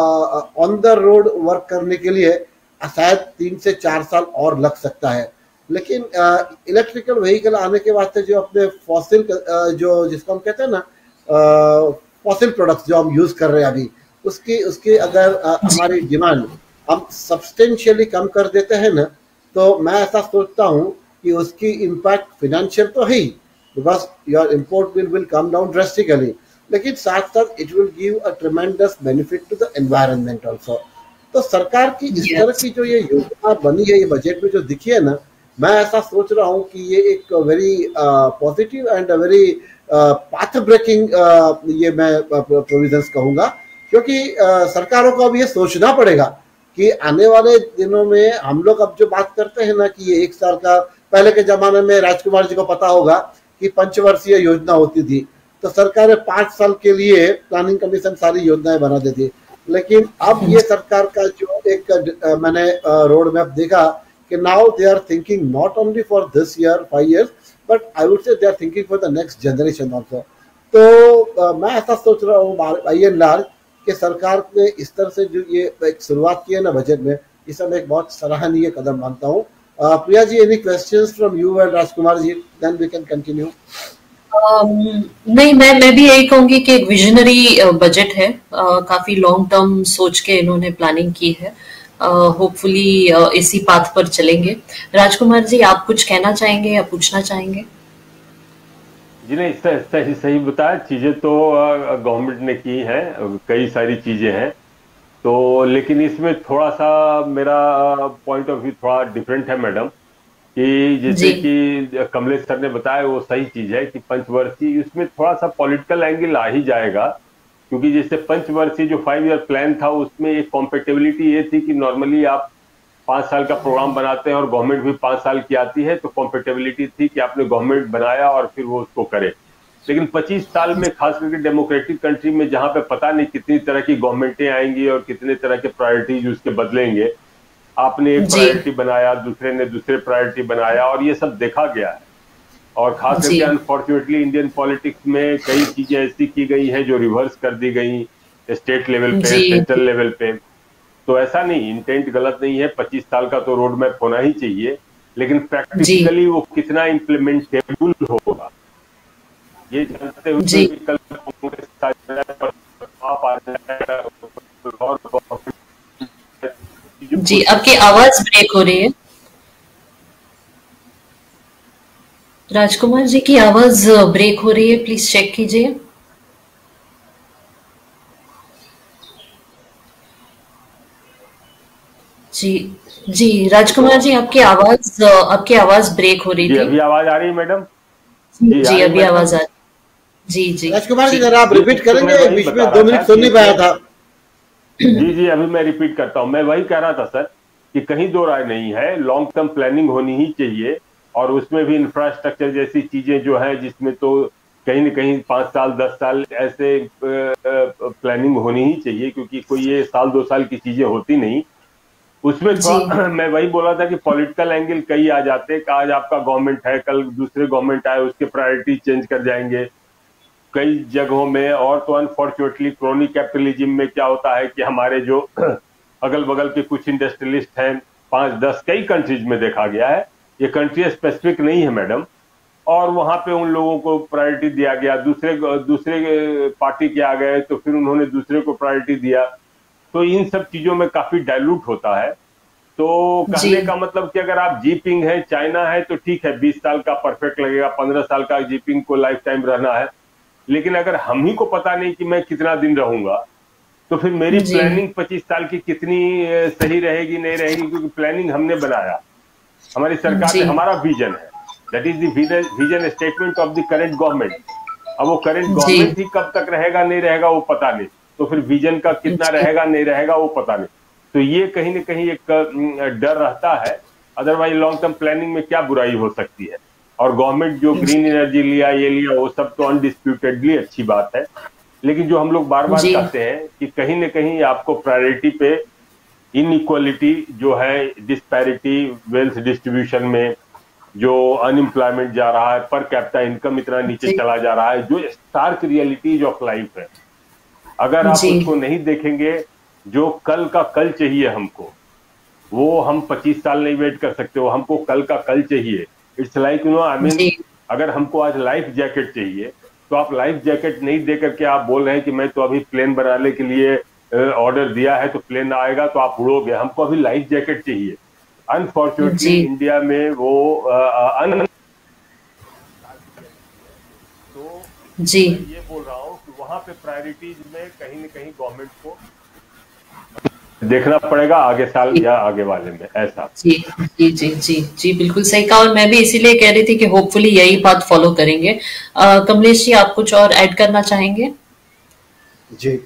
ऑन द रोड वर्क करने के लिए शायद तीन से चार साल और लग सकता है, लेकिन इलेक्ट्रिकल व्हीकल आने के वास्ते जो अपने फॉसिल जो जिसको हम कहते हैं ना फॉसिल प्रोडक्ट्स जो हम यूज कर रहे हैं अभी, उसकी उसकी अगर आ, हमारी डिमांड हम सब्सटेंशियली कम कर देते हैं ना, तो मैं ऐसा सोचता हूँ कि उसकी इम्पैक्ट फिनेंशियल तो है ही, because your import bill will come down drastically, लेकिन साथ साथ it will give a tremendous benefit to the environment also. तो सरकार की इस तरह की जो ये योजना बनी है, ये बजट में जो दिखी है ना, मैं ऐसा सोच रहा हूँ कि ये एक very positive and very path breaking ये मैं प्रोविजंस कहूँगा, क्योंकि uh, सरकारों को अब ये सोचना पड़ेगा कि आने वाले दिनों में हम लोग अब जो बात करते हैं ना कि ये एक साल का, पहले के जमाने में राजकुमार जी को पता होगा कि पंचवर्षीय योजना होती थी, तो सरकारें पांच साल के लिए प्लानिंग कमीशन सारी योजनाएं बना देती, लेकिन अब ये सरकार का जो एक uh, मैंने रोड मैप देखा कि now they are thinking not only for this year five years but I would say they are thinking for the next generation also. तो uh, मैं ऐसा सोच रहा हूँ बाई एंड लार्ज कि सरकार ने इस तरह से जो ये एक शुरुआत की है ना बजट में, इस समय एक बहुत सराहनीय कदम मानता हूँ। uh, Priya ji, any questions from you and Rajkumar ji, then we can continue. Um, नहीं, मैं मैं भी यही कहूंगी कि एक विजनरी बजट है, uh, काफी लॉन्ग टर्म सोच के इन्होंने प्लानिंग की है। होपफुली uh, uh, इसी पाथ पर चलेंगे। राजकुमार जी, आप कुछ कहना चाहेंगे या पूछना चाहेंगे? जी नहीं, सही सही बताया, चीजें तो गवर्नमेंट ने की हैं, कई सारी चीजें हैं, तो लेकिन इसमें थोड़ा सा मेरा पॉइंट ऑफ व्यू थोड़ा डिफरेंट है मैडम, कि जैसे कि कमलेश सर ने बताया वो सही चीज है कि पंचवर्षीय, उसमें थोड़ा सा पॉलिटिकल एंगल आ ही जाएगा, क्योंकि जैसे पंचवर्षीय जो फाइव ईयर प्लान था उसमें एक कॉम्पेटेबिलिटी ये थी कि नॉर्मली आप पांच साल का प्रोग्राम बनाते हैं और गवर्नमेंट भी पांच साल की आती है, तो कॉम्पेटेबिलिटी थी कि आपने गवर्नमेंट बनाया और फिर वो उसको करे। लेकिन पच्चीस साल में, खास करके डेमोक्रेटिक कंट्री में जहां पे पता नहीं कितनी तरह की गवर्नमेंटें आएंगी और कितने तरह के प्रायोरिटीज उसके बदलेंगे, आपने एक प्रायोरिटी बनाया, दूसरे ने दूसरे प्रायोरिटी बनाया, और ये सब देखा गया है। और खास करके अनफॉर्चुनेटली इंडियन पॉलिटिक्स में कई चीजें ऐसी की गई हैं जो रिवर्स कर दी गई स्टेट लेवल पे, सेंट्रल लेवल पे। तो ऐसा नहीं, इंटेंट गलत नहीं है, पच्चीस साल का तो रोड मैप होना ही चाहिए, लेकिन प्रैक्टिकली वो कितना इम्प्लीमेंटेबल होगा ये जानते हुए कल जी, आपकी आवाज ब्रेक हो रही है। राजकुमार जी की आवाज ब्रेक हो रही है, प्लीज चेक कीजिए। जी जी राजकुमार जी, आपकी आवाज आपकी आवाज ब्रेक हो रही थी। अभी आवाज आ रही है मैडम? जी, जी अभी आवाज आ रही। जी जी राजकुमार जी, जरा आप रिपीट करेंगे, बीच में दो मिनट सुन नहीं पाया था। जी जी अभी मैं रिपीट करता हूँ। मैं वही कह रहा था सर कि कहीं दो राय नहीं है, लॉन्ग टर्म प्लानिंग होनी ही चाहिए, और उसमें भी इंफ्रास्ट्रक्चर जैसी चीजें जो है जिसमें तो कहीं न कहीं पांच साल दस साल ऐसे प्लानिंग होनी ही चाहिए, क्योंकि कोई ये साल दो साल की चीजें होती नहीं उसमें। मैं वही बोला था कि पॉलिटिकल एंगल कई आ जाते, आज आपका गवर्नमेंट है, कल दूसरे गवर्नमेंट आए, उसके प्रायोरिटी चेंज कर जाएंगे कई जगहों में। और तो अनफॉर्चुनेटली क्रोनी कैपिटलिज्म में क्या होता है कि हमारे जो अगल बगल के कुछ इंडस्ट्रियलिस्ट हैं, पांच दस कई कंट्रीज में देखा गया है, ये कंट्री स्पेसिफिक नहीं है मैडम, और वहां पे उन लोगों को प्रायोरिटी दिया गया, दूसरे दूसरे पार्टी के आ गए तो फिर उन्होंने दूसरे को प्रायोरिटी दिया, तो इन सब चीजों में काफी डाइल्यूट होता है। तो कहने का मतलब कि अगर आप जीपिंग है, चाइना है, तो ठीक है बीस साल का परफेक्ट लगेगा, पंद्रह साल का जीपिंग को लाइफ टाइम रहना है, लेकिन अगर हम ही को पता नहीं कि मैं कितना दिन रहूंगा, तो फिर मेरी प्लानिंग पच्चीस साल की कितनी सही रहेगी नहीं रहेगी, क्योंकि प्लानिंग हमने बनाया, हमारी सरकार ने, हमारा विजन है, that is the vision statement of the current government. अब वो करंट गवर्नमेंट ही कब तक रहेगा नहीं रहेगा वो पता नहीं, तो फिर विजन का कितना रहेगा नहीं रहेगा वो पता नहीं। तो ये कहीं ना कहीं एक डर रहता है, अदरवाइज लॉन्ग टर्म प्लानिंग में क्या बुराई हो सकती है। और गवर्नमेंट जो ग्रीन एनर्जी लिया, ये लिया, वो सब तो अनडिस्प्यूटेडली अच्छी बात है, लेकिन जो हम लोग बार बार कहते हैं कि कहीं ना कहीं आपको प्रायोरिटी पे इनइक्वालिटी जो है, डिस्पैरिटी वेल्थ डिस्ट्रीब्यूशन में, जो अनएम्प्लॉयमेंट जा रहा है, पर कैपिटा इनकम इतना नीचे चला जा रहा है, जो स्टार्क रियलिटीज ऑफ लाइफ है, अगर आप उसको नहीं देखेंगे, जो कल का कल चाहिए हमको, वो हम पच्चीस साल नहीं वेट कर सकते, वो हमको कल का कल चाहिए। It's like you know I mean, अगर हमको आज लाइफ जैकेट चाहिए, तो आप लाइफ जैकेट नहीं दे करके आप बोल रहे हैं कि मैं तो अभी प्लेन बनाने के लिए ऑर्डर दिया है तो प्लेन आएगा तो आप उड़ोगे, हमको अभी लाइफ जैकेट चाहिए। अनफॉर्चुनेटली इंडिया में वो अन तो जी ये बोल रहा हूँ कि वहां पे प्रायोरिटीज में कहीं न कहीं गवर्नमेंट को देखना पड़ेगा आगे साल या आगे वाले में, ऐसा। जी जी जी जी जी बिल्कुल सही कहा, और मैं भी इसीलिए कह रही थी कि होपफुली यही बात फॉलो करेंगे। uh, कमलेश जी, आप कुछ और ऐड करना चाहेंगे? जी,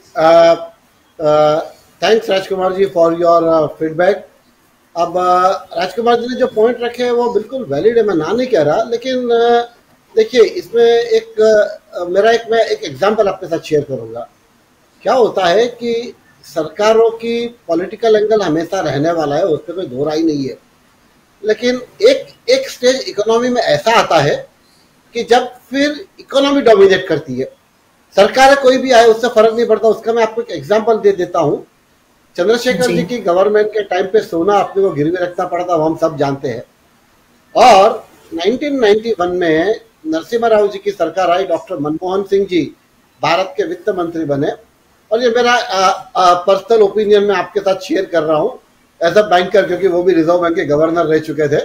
thanks Rajkumar ji for your feedback. अब uh, राजकुमार जी ने जो पॉइंट रखे हैं वो बिल्कुल वैलिड है, मैं ना नहीं कह रहा, लेकिन uh, देखिए इसमें एक uh, मेरा एक मैं एक एग्जांपल आपके साथ शेयर करूंगा। क्या होता है कि सरकारों की पॉलिटिकल एंगल हमेशा रहने वाला है, उस पर कोई दो राय नहीं है, लेकिन एक एक स्टेज इकोनॉमी में ऐसा आता है कि जब फिर इकोनॉमी डोमिनेट करती है। सरकार कोई भी आए उससे फर्क नहीं पड़ता। उसका मैं आपको एक एग्जांपल दे देता हूं। चंद्रशेखर जी, जी की गवर्नमेंट के टाइम पे सोना अपने को गिरवी रखना पड़ता, वो हम सब जानते हैं। और नाइनटीन नाइंटी वन में नरसिम्हा राव जी की सरकार आई, डॉक्टर मनमोहन सिंह जी भारत के वित्त मंत्री बने। और ये मेरा पर्सनल ओपिनियन मैं आपके साथ शेयर कर रहा हूँ एज अ बैंकर, क्योंकि वो भी रिजर्व बैंक के गवर्नर रह चुके थे।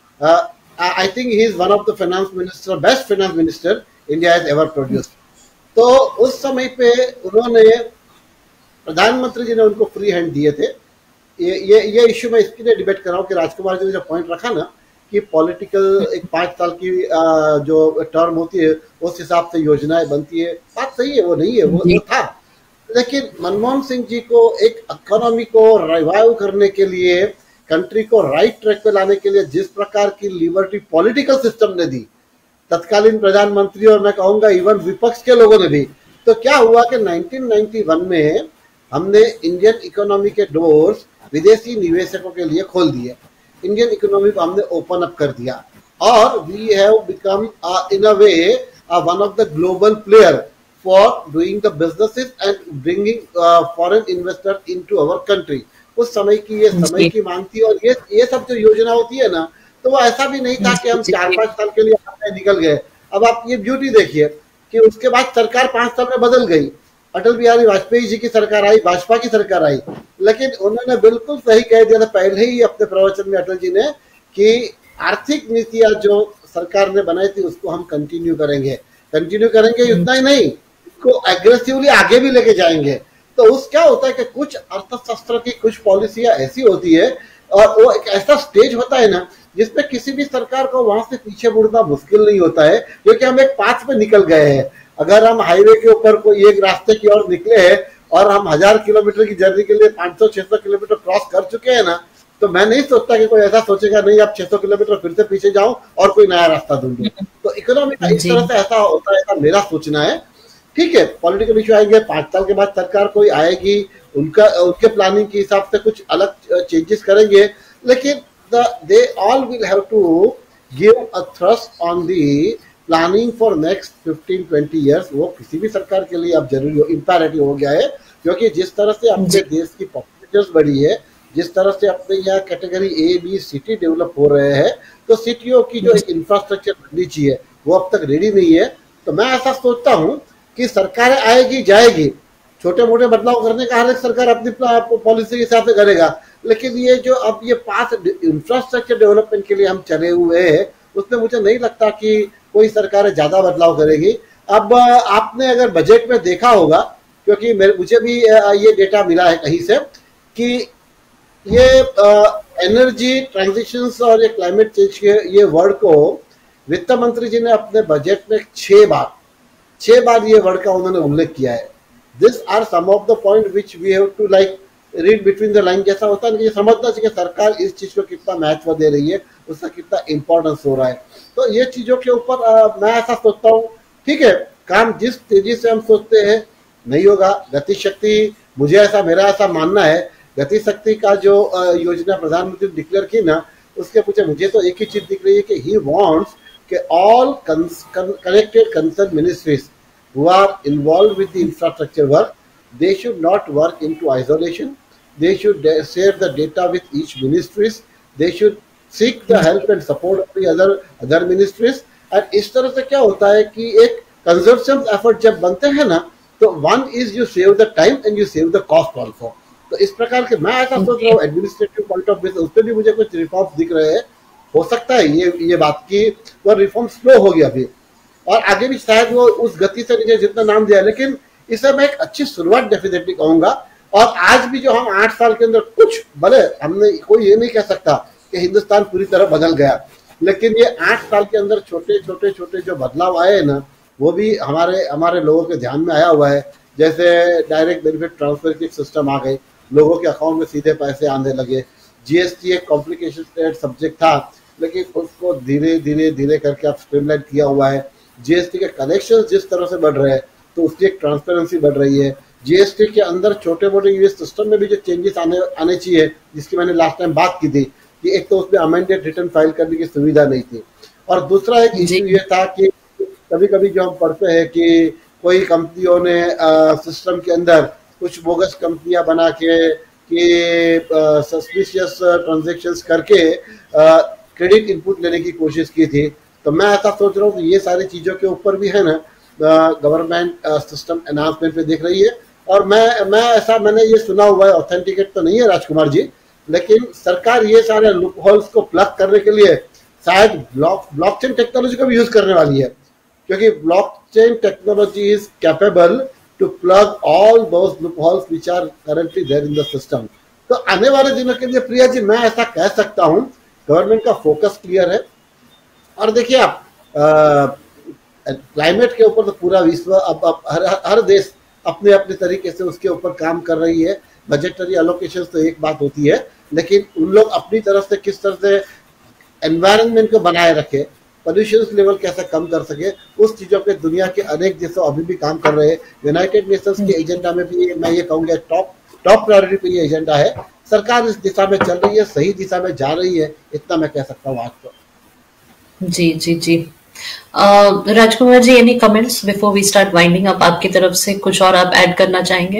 I think he is one of the finance minister, best finance minister India has ever produced. तो उस समय पे उन्होंने, प्रधानमंत्री जी ने उनको फ्री हैंड दिए थे। ये ये ये इश्यू मैं इसके लिए डिबेट कर रहा हूँ कि राजकुमार जी ने जो पॉइंट रखा ना कि पॉलिटिकल एक पाँच साल की जो टर्म होती है उस हिसाब से योजनाएं बनती है, बात सही है, वो नहीं है, वो, वो था। लेकिन मनमोहन सिंह जी को एक इकोनॉमी को रिवाइव करने के लिए, कंट्री को राइट ट्रैक पे लाने के लिए जिस प्रकार की लिबर्टी पॉलिटिकल सिस्टम ने दी, तत्कालीन प्रधानमंत्री और मैं कहूंगा इवन विपक्ष के लोगों ने भी, तो क्या हुआ कि नाइनटीन नाइंटी वन में हमने इंडियन इकोनॉमी के डोर्स विदेशी निवेशकों के लिए खोल दिए। इंडियन इकोनॉमी को हमने ओपन अप कर दिया और we have become in a way one of the global player for doing the businesses and bringing uh, foreign investor into our country। उस समय की ये समय की मांग थी। और ये ये सब जो योजना होती है ना, तो वो ऐसा भी नहीं था कि हम चार पांच साल के लिए आपने निकल गए। अब आप ये ब्यूटी देखिए कि उसके बाद सरकार पांच साल में बदल गई। अटल बिहारी वाजपेयी जी की सरकार आई, भाजपा की सरकार आई, लेकिन उन्होंने बिल्कुल सही कह दिया था पहले ही अपने प्रवचन में अटल जी ने कि आर्थिक नीतियां जो सरकार ने बनाई थी उसको हम कंटिन्यू करेंगे, कंटिन्यू करेंगे उतना ही नहीं, को एग्रेसिवली आगे भी लेके जाएंगे। तो उस क्या होता है कि कुछ अर्थशास्त्र की कुछ पॉलिसियां ऐसी होती है और वो एक ऐसा स्टेज होता है ना जिसपे किसी भी सरकार को वहां से पीछे मुड़ना मुश्किल नहीं होता है, क्योंकि हम एक पाथ पे निकल गए हैं। अगर हम हाईवे के ऊपर कोई एक रास्ते की ओर निकले हैं और हम हजार किलोमीटर की जर्नी के लिए पाँच सौ छह सौ किलोमीटर क्रॉस कर चुके हैं ना, तो मैं नहीं सोचता कि कोई ऐसा सोचेगा नहीं आप छह सौ किलोमीटर फिर से पीछे जाओ और कोई नया रास्ता ढूंढो। तो इकोनॉमी का इस तरह से ऐसा होता है, ऐसा मेरा सोचना है। ठीक है, पॉलिटिकल इशू आएंगे, पांच साल के बाद सरकार कोई आएगी, उनका उनके प्लानिंग के हिसाब से कुछ अलग चेंजेस करेंगे, लेकिन they all will have to give a thrust on the planning for next fifteen twenty years. वो किसी भी सरकार के लिए अब जरूरी हो, इंपैरेटिव हो गया है, क्योंकि जिस तरह से अपने देश की पॉपुलेशन बढ़ी है, जिस तरह से अपने यहाँ category A B city develop हो रहे हैं, तो सिटियों की जो एक इंफ्रास्ट्रक्चर बननी चाहिए वो अब तक रेडी नहीं है। तो मैं ऐसा सोचता हूँ कि सरकार आएगी जाएगी, छोटे मोटे बदलाव करने का हर एक सरकार अपनी पॉलिसी के हिसाब से करेगा, लेकिन ये जो अब ये पास इंफ्रास्ट्रक्चर डेवलपमेंट के लिए हम चले हुए हैं उसमें मुझे नहीं लगता कि कोई सरकार ज्यादा बदलाव करेगी। अब आपने अगर बजट में देखा होगा, क्योंकि मुझे भी ये डेटा मिला है कहीं से कि ये एनर्जी ट्रांजिशंस और ये क्लाइमेट चेंज के ये वर्ड को वित्त मंत्री जी ने अपने बजट में छह बार छह बार ये वर्ड का उन्होंने उल्लेख किया है। This are some of the point which we have to like read between the line. जैसा होता है कि समझना चाहिए सरकार इस चीज को कितना महत्व दे रही है, उसका कितना इंपॉर्टेंस हो रहा है। तो ये चीजों के ऊपर मैं ऐसा सोचता हूँ, ठीक है, काम जिस तेजी से हम सोचते हैं नहीं होगा। गति शक्ति, मुझे ऐसा मेरा ऐसा मानना है, गति शक्ति का जो योजना प्रधानमंत्री डिक्लेयर की ना, उसके पीछे मुझे तो एक ही चीज दिख रही है कि ही वांट्स कि all con con connected concerned ministries who are involved with the infrastructure work, they should not work into isolation. They should share the data with each ministries. They should seek the help and support of the other other ministries. और इस तरह से क्या होता है कि एक conservation effort जब बनते हैं ना, तो one is you save the time and you save the cost also. तो इस प्रकार के मैं ऐसा सोच रहा हूँ एडमिनिस्ट्रेटिव पॉइंट ऑफ व्यू से, उस पर भी मुझे कुछ रिफॉर्म्स दिख रहे हैं। हो सकता है ये ये बात की वो रिफॉर्म स्लो हो गया अभी और आगे भी शायद वो उस गति से मुझे जितना नाम दिया, लेकिन इसे मैं एक अच्छी शुरुआत डेफिनेटली कहूंगा। और आज भी जो हम आठ साल के अंदर कुछ, भले हमने कोई ये नहीं कह सकता कि हिंदुस्तान पूरी तरह बदल गया, लेकिन ये आठ साल के अंदर छोटे छोटे छोटे जो बदलाव आए हैं ना, वो भी हमारे हमारे लोगों के ध्यान में आया हुआ है। जैसे डायरेक्ट बेनिफिट ट्रांसफर की सिस्टम आ गई, लोगों के अकाउंट में सीधे पैसे आने लगे। जीएसटी एक कॉम्प्लिकेटेड सब्जेक्ट था, लेकिन उसको धीरे धीरे धीरे करके आप स्ट्रीमलाइन किया हुआ है। जीएसटी के कनेक्शन जिस तरह से बढ़ रहे हैं, तो उसकी एक ट्रांसपेरेंसी बढ़ रही है। जीएसटी के अंदर छोटे मोटे यूएस सिस्टम में भी जो चेंजेस आने आने चाहिए, जिसकी मैंने लास्ट टाइम बात की थी, कि एक तो उसमें अमेंडेड रिटर्न फाइल करने की सुविधा नहीं थी, और दूसरा एक इश्यू ये था कि कभी कभी जो हम पढ़ते हैं कि कोई कंपनियों ने सिस्टम के अंदर कुछ बोगस कंपनियां बना के कि सस्पिशियस ट्रांजैक्शंस करके क्रेडिट इनपुट लेने की कोशिश की थी। तो मैं ऐसा सोच रहा हूँ कि ये सारी चीज़ों के ऊपर भी है ना, गवर्नमेंट सिस्टम अनाउंसमेंट पे देख रही है। और मैं मैं ऐसा मैंने ये सुना हुआ है, ऑथेंटिकेट तो नहीं है राजकुमार जी, लेकिन सरकार ये सारे लूप होल्स को प्लग करने के लिए शायद ब्लॉक ब्लॉकचेन टेक्नोलॉजी का भी यूज करने वाली है, क्योंकि blockchain technology is capable to plug all those loopholes which are currently there in the system. तो आने वाले दिनों के लिए प्रिया जी मैं ऐसा कह सकता हूँ, गवर्नमेंट का फोकस क्लियर है। और देखिए आप क्लाइमेट के ऊपर तो पूरा विश्व अब अब हर हर देश अपने अपने तरीके से उसके ऊपर काम कर रही है। बजटरी एलोकेशन तो एक बात होती है, लेकिन उन लोग अपनी तरफ से किस तरह से एनवायरनमेंट को बनाए रखे, पोल्यूशन लेवल कैसे कम कर सके, उस चीज़ों पे दुनिया के अनेक देशों अभी भी काम कर रहे हैं। यूनाइटेड नेशंस के एजेंडा में भी मैं ये कहूँगा टॉप टॉप प्रायोरिटी पे ये एजेंडा है। सरकार इस दिशा में चल रही है, सही दिशा में जा रही है, इतना मैं कह सकता हूँ आज तो। जी जी जी uh, Rajkumar ji, any comments before we start winding up? आपकी तरफ से कुछ और आप ऐड करना चाहेंगे?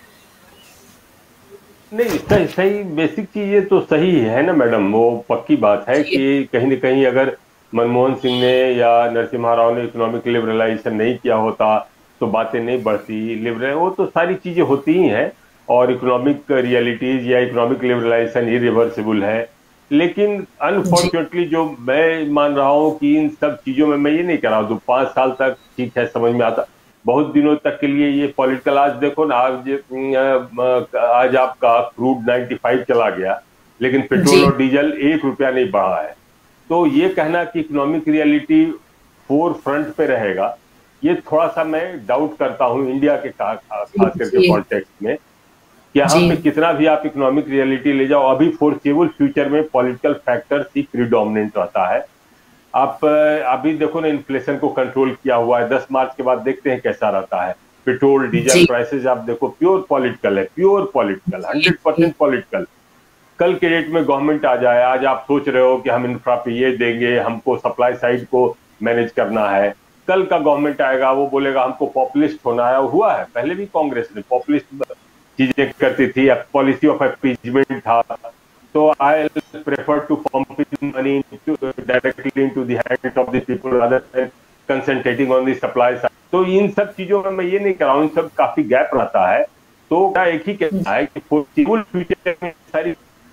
नहीं, सही सही बेसिक चीजें तो सही है ना मैडम। वो पक्की बात है कि कहीं न कहीं अगर मनमोहन सिंह ने या नरसिम्हा राव ने इकोनॉमिक लिबरलाइजेशन नहीं किया होता तो बातें नहीं बढ़ती। लिबरल वो तो सारी चीजें होती ही हैं, और इकोनॉमिक रियलिटीज या इकोनॉमिक लिबरलाइजेशन इरिवर्सिबल है। लेकिन अनफॉर्चुनेटली जो मैं मान रहा हूँ कि इन सब चीजों में मैं ये नहीं कह रहा हूँ, तो पांच साल तक ठीक है, समझ में आता, बहुत दिनों तक के लिए ये पॉलिटिकल, आज देखो ना, आज आज आपका क्रूड पचानवे चला गया, लेकिन पेट्रोल और डीजल एक रुपया नहीं बढ़ा है। तो ये कहना कि इकोनॉमिक रियलिटी फोर फ्रंट पे रहेगा, ये थोड़ा सा मैं डाउट करता हूँ इंडिया के खास करके कॉन्टेक्स्ट में, कि यहाँ पे कितना भी आप इकोनॉमिक रियलिटी ले जाओ, अभी फोर्सेबल फ्यूचर में पॉलिटिकल फैक्टर ही प्रीडोमिनेंट रहता है। आप अभी देखो ना, इन्फ्लेशन को कंट्रोल किया हुआ है, दस मार्च के बाद देखते हैं कैसा रहता है। पेट्रोल डीजल प्राइसेस आप देखो, प्योर पॉलिटिकल है, pure political, hundred percent political. कल के डेट में गवर्नमेंट आ जाए, आज आप सोच रहे हो कि हम इंफ्रा पे ये देंगे, हमको सप्लाई साइड को मैनेज करना है, कल का गवर्नमेंट आएगा वो बोलेगा हमको पॉपुलिस्ट होना है। हुआ है, पहले भी कांग्रेस ने पॉपुलिस्ट चीजें करती थी, पॉलिसी ऑफ अपीजमेंट था। तो I prefer to pump money directly into the hands of the people rather than concentrating on the supply side. तो इन सब चीजों में मैं ये नहीं कर रहा हूँ, इन सब काफी गैप रहता है। तो क्या एक ही कहना है कि पॉसिबल फ्यूचर में सारी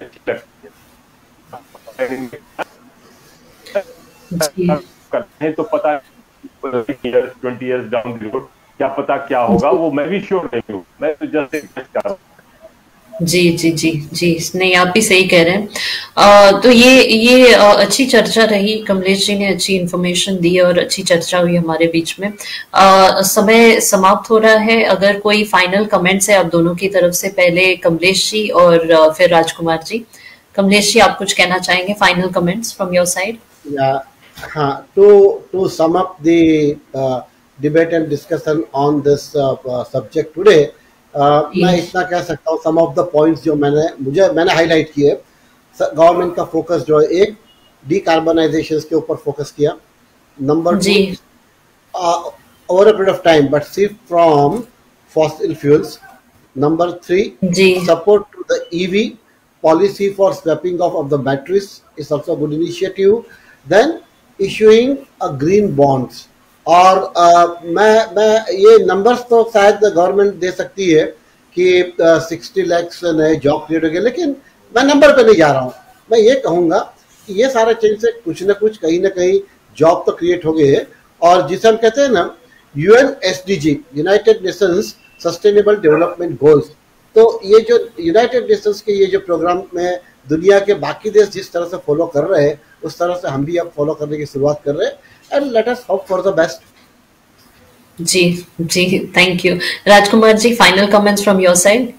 करते हैं, तो पता twenty years down the road क्या पता क्या होगा, वो मैं भी श्योर नहीं हूँ, मैं तो जस्ट कर रहा हूँ। जी जी जी जी नहीं, आप भी सही कह रहे हैं। आ, तो ये ये आ, अच्छी चर्चा रही, कमलेश जी ने अच्छी इन्फॉर्मेशन दी और अच्छी चर्चा हुई हमारे बीच में। आ, समय समाप्त हो रहा है, अगर कोई फाइनल कमेंट्स है आप दोनों की तरफ से, पहले कमलेश जी और आ, फिर राजकुमार जी। कमलेश जी, आप कुछ कहना चाहेंगे, final comments from your side? हाँ, to to sum up the debate and discussion on this subject today, Uh, मैं इतना कह सकता हूँ, सम ऑफ द पॉइंट्स जो मैंने मुझे मैंने हाईलाइट किए। गवर्नमेंट का फोकस जो है, एक डीकार्बनाइजेशन के ऊपर फोकस किया, number two over a period of time but shift from fossil fuels, number three support to the EV policy for swapping of of the batteries is also good initiative, then issuing a green bonds. और uh, मैं मैं ये numbers तो शायद government दे सकती है कि sixty lakhs नए जॉब क्रिएट हो गए, लेकिन मैं नंबर पे नहीं जा रहा हूँ। मैं ये कहूँगा कि ये सारे चेंज से कुछ ना कुछ कहीं ना कहीं जॉब तो क्रिएट हो गए। और जिसे हम कहते हैं ना UN SDG, United Nations sustainable development goals, तो ये जो यूनाइटेड नेशंस के ये जो प्रोग्राम में दुनिया के बाकी देश जिस तरह से फॉलो कर रहे हैं उस तरह से हम भी अब फॉलो करने की शुरुआत कर रहे हैं and let us hope for the best. जी जी, thank you. Rajkumar ji, final comments from your side.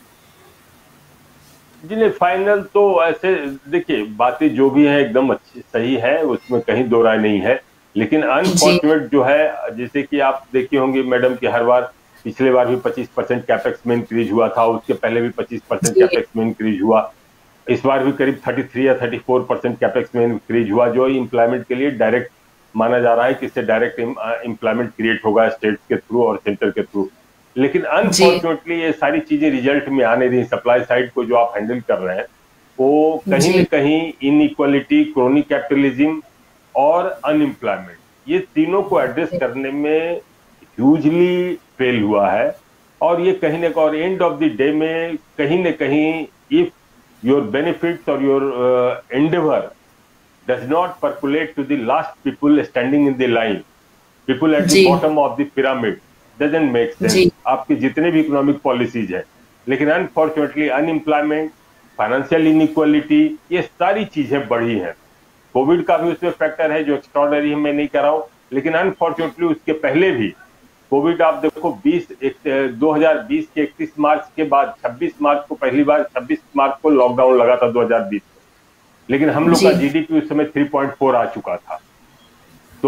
जी नहीं, फाइनल तो ऐसे देखिए, बातें जो भी है एकदम अच्छी सही है, उसमें कहीं दो राय नहीं है, लेकिन अनफॉर्चुनेट जो है, जैसे कि आप देखे होंगे मैडम कि हर बार पिछले बार भी पच्चीस परसेंट कैपेक्स में इंक्रीज हुआ था, उसके पहले भी पच्चीस परसेंट कैपेक्स में इंक्रीज हुआ, इस बार भी करीब तैंतीस या चौंतीस परसेंट कैपेक्स में इंक्रीज हुआ, जो एम्प्लॉयमेंट के लिए डायरेक्ट माना जा रहा है कि इससे डायरेक्ट एम्प्लॉयमेंट क्रिएट होगा स्टेट के थ्रू और सेंटर के थ्रू। लेकिन अनफॉर्चुनेटली ये सारी चीजें रिजल्ट में आने दी, सप्लाई साइड को जो आप हैंडल कर रहे हैं वो कहीं न कहीं इनइक्वालिटी, क्रोनिक कैपिटलिज्म और अनएम्प्लॉयमेंट, ये तीनों को एड्रेस करने में ह्यूजली फेल हुआ है। और ये कहीं न कहीं, और एंड ऑफ द डे में कहीं न कहीं इफ योर बेनिफिट्स और your endeavour does not percolate to the last people standing in the line, people at the bottom of the pyramid, doesn't make sense आपकी जितने भी इकोनॉमिक पॉलिसीज है। लेकिन अनफॉर्चुनेटली अनएम्प्लॉयमेंट, फाइनेंशियल इनइक्वालिटी, ये सारी चीजें बढ़ी हैं। कोविड का भी उसमें फैक्टर है जो एक्स्ट्रॉर्डनरी है, मैं नहीं कह रहा हूं, लेकिन अनफॉर्चुनेटली उसके पहले भी कोविड, आप देखो बीस दो हज़ार बीस के इकतीस मार्च के बाद छब्बीस मार्च को पहली बार छब्बीस मार्च को लॉकडाउन लगा था दो हज़ार बीस में, लेकिन हम लोग का जीडीपी उस समय तीन पॉइंट चार आ चुका था। तो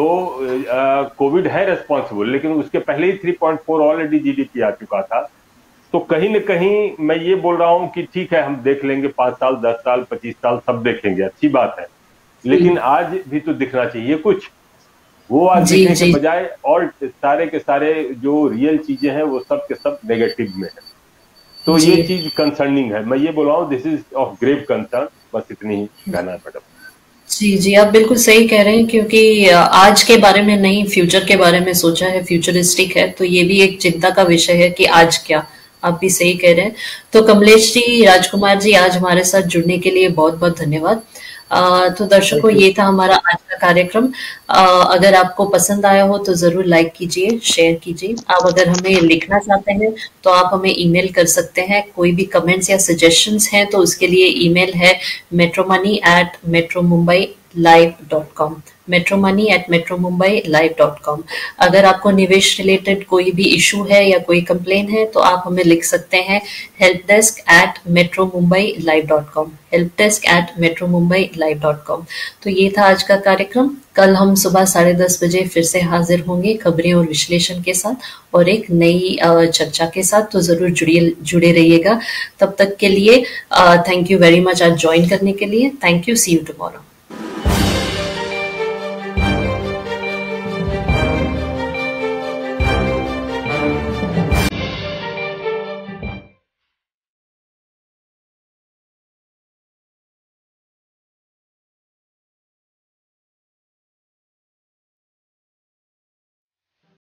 कोविड है रेस्पॉन्सिबल, लेकिन उसके पहले ही तीन पॉइंट चार ऑलरेडी जीडीपी आ चुका था। तो कहीं न कहीं मैं ये बोल रहा हूं कि ठीक है, हम देख लेंगे, पांच साल, दस साल, पच्चीस साल सब देखेंगे, अच्छी बात है, लेकिन आज भी तो दिखना चाहिए कुछ। वो आज दिखने के बजाय और सारे के सारे जो रियल चीजें हैं वो सब के सब नेगेटिव में है। तो ये चीज कंसर्निंग है, मैं ये बोल रहा हूँ, this is of grave concern. बस इतनी ही कहना है मैडम। जी जी, आप बिल्कुल सही कह रहे हैं, क्योंकि आज के बारे में नहीं, फ्यूचर के बारे में सोचा है, फ्यूचरिस्टिक है, तो ये भी एक चिंता का विषय है कि आज क्या। आप भी सही कह रहे हैं। तो कमलेश जी, राजकुमार जी, आज हमारे साथ जुड़ने के लिए बहुत बहुत धन्यवाद। आ, तो दर्शकों, ये था हमारा आज का कार्यक्रम। आ, अगर आपको पसंद आया हो तो जरूर लाइक कीजिए, शेयर कीजिए। आप अगर हमें लिखना चाहते हैं तो आप हमें ईमेल कर सकते हैं। कोई भी कमेंट्स या सजेशंस हैं तो उसके लिए ईमेल है metromoney at metro Mumbai live dot com, metromoney at metro Mumbai live dot com. अगर आपको निवेश रिलेटेड कोई भी इशू है या कोई कंप्लेन है तो आप हमें लिख सकते हैं help desk at metro Mumbai live dot com, help desk at metro Mumbai live dot com. तो ये था आज का कार्यक्रम। कल हम सुबह साढ़े दस बजे फिर से हाजिर होंगे खबरें और विश्लेषण के साथ और एक नई चर्चा के साथ। तो जरूर जुड़िए जुड़े रहिएगा। तब तक के लिए थैंक यू वेरी मच आज ज्वाइन करने के लिए। Thank you, see you tomorrow.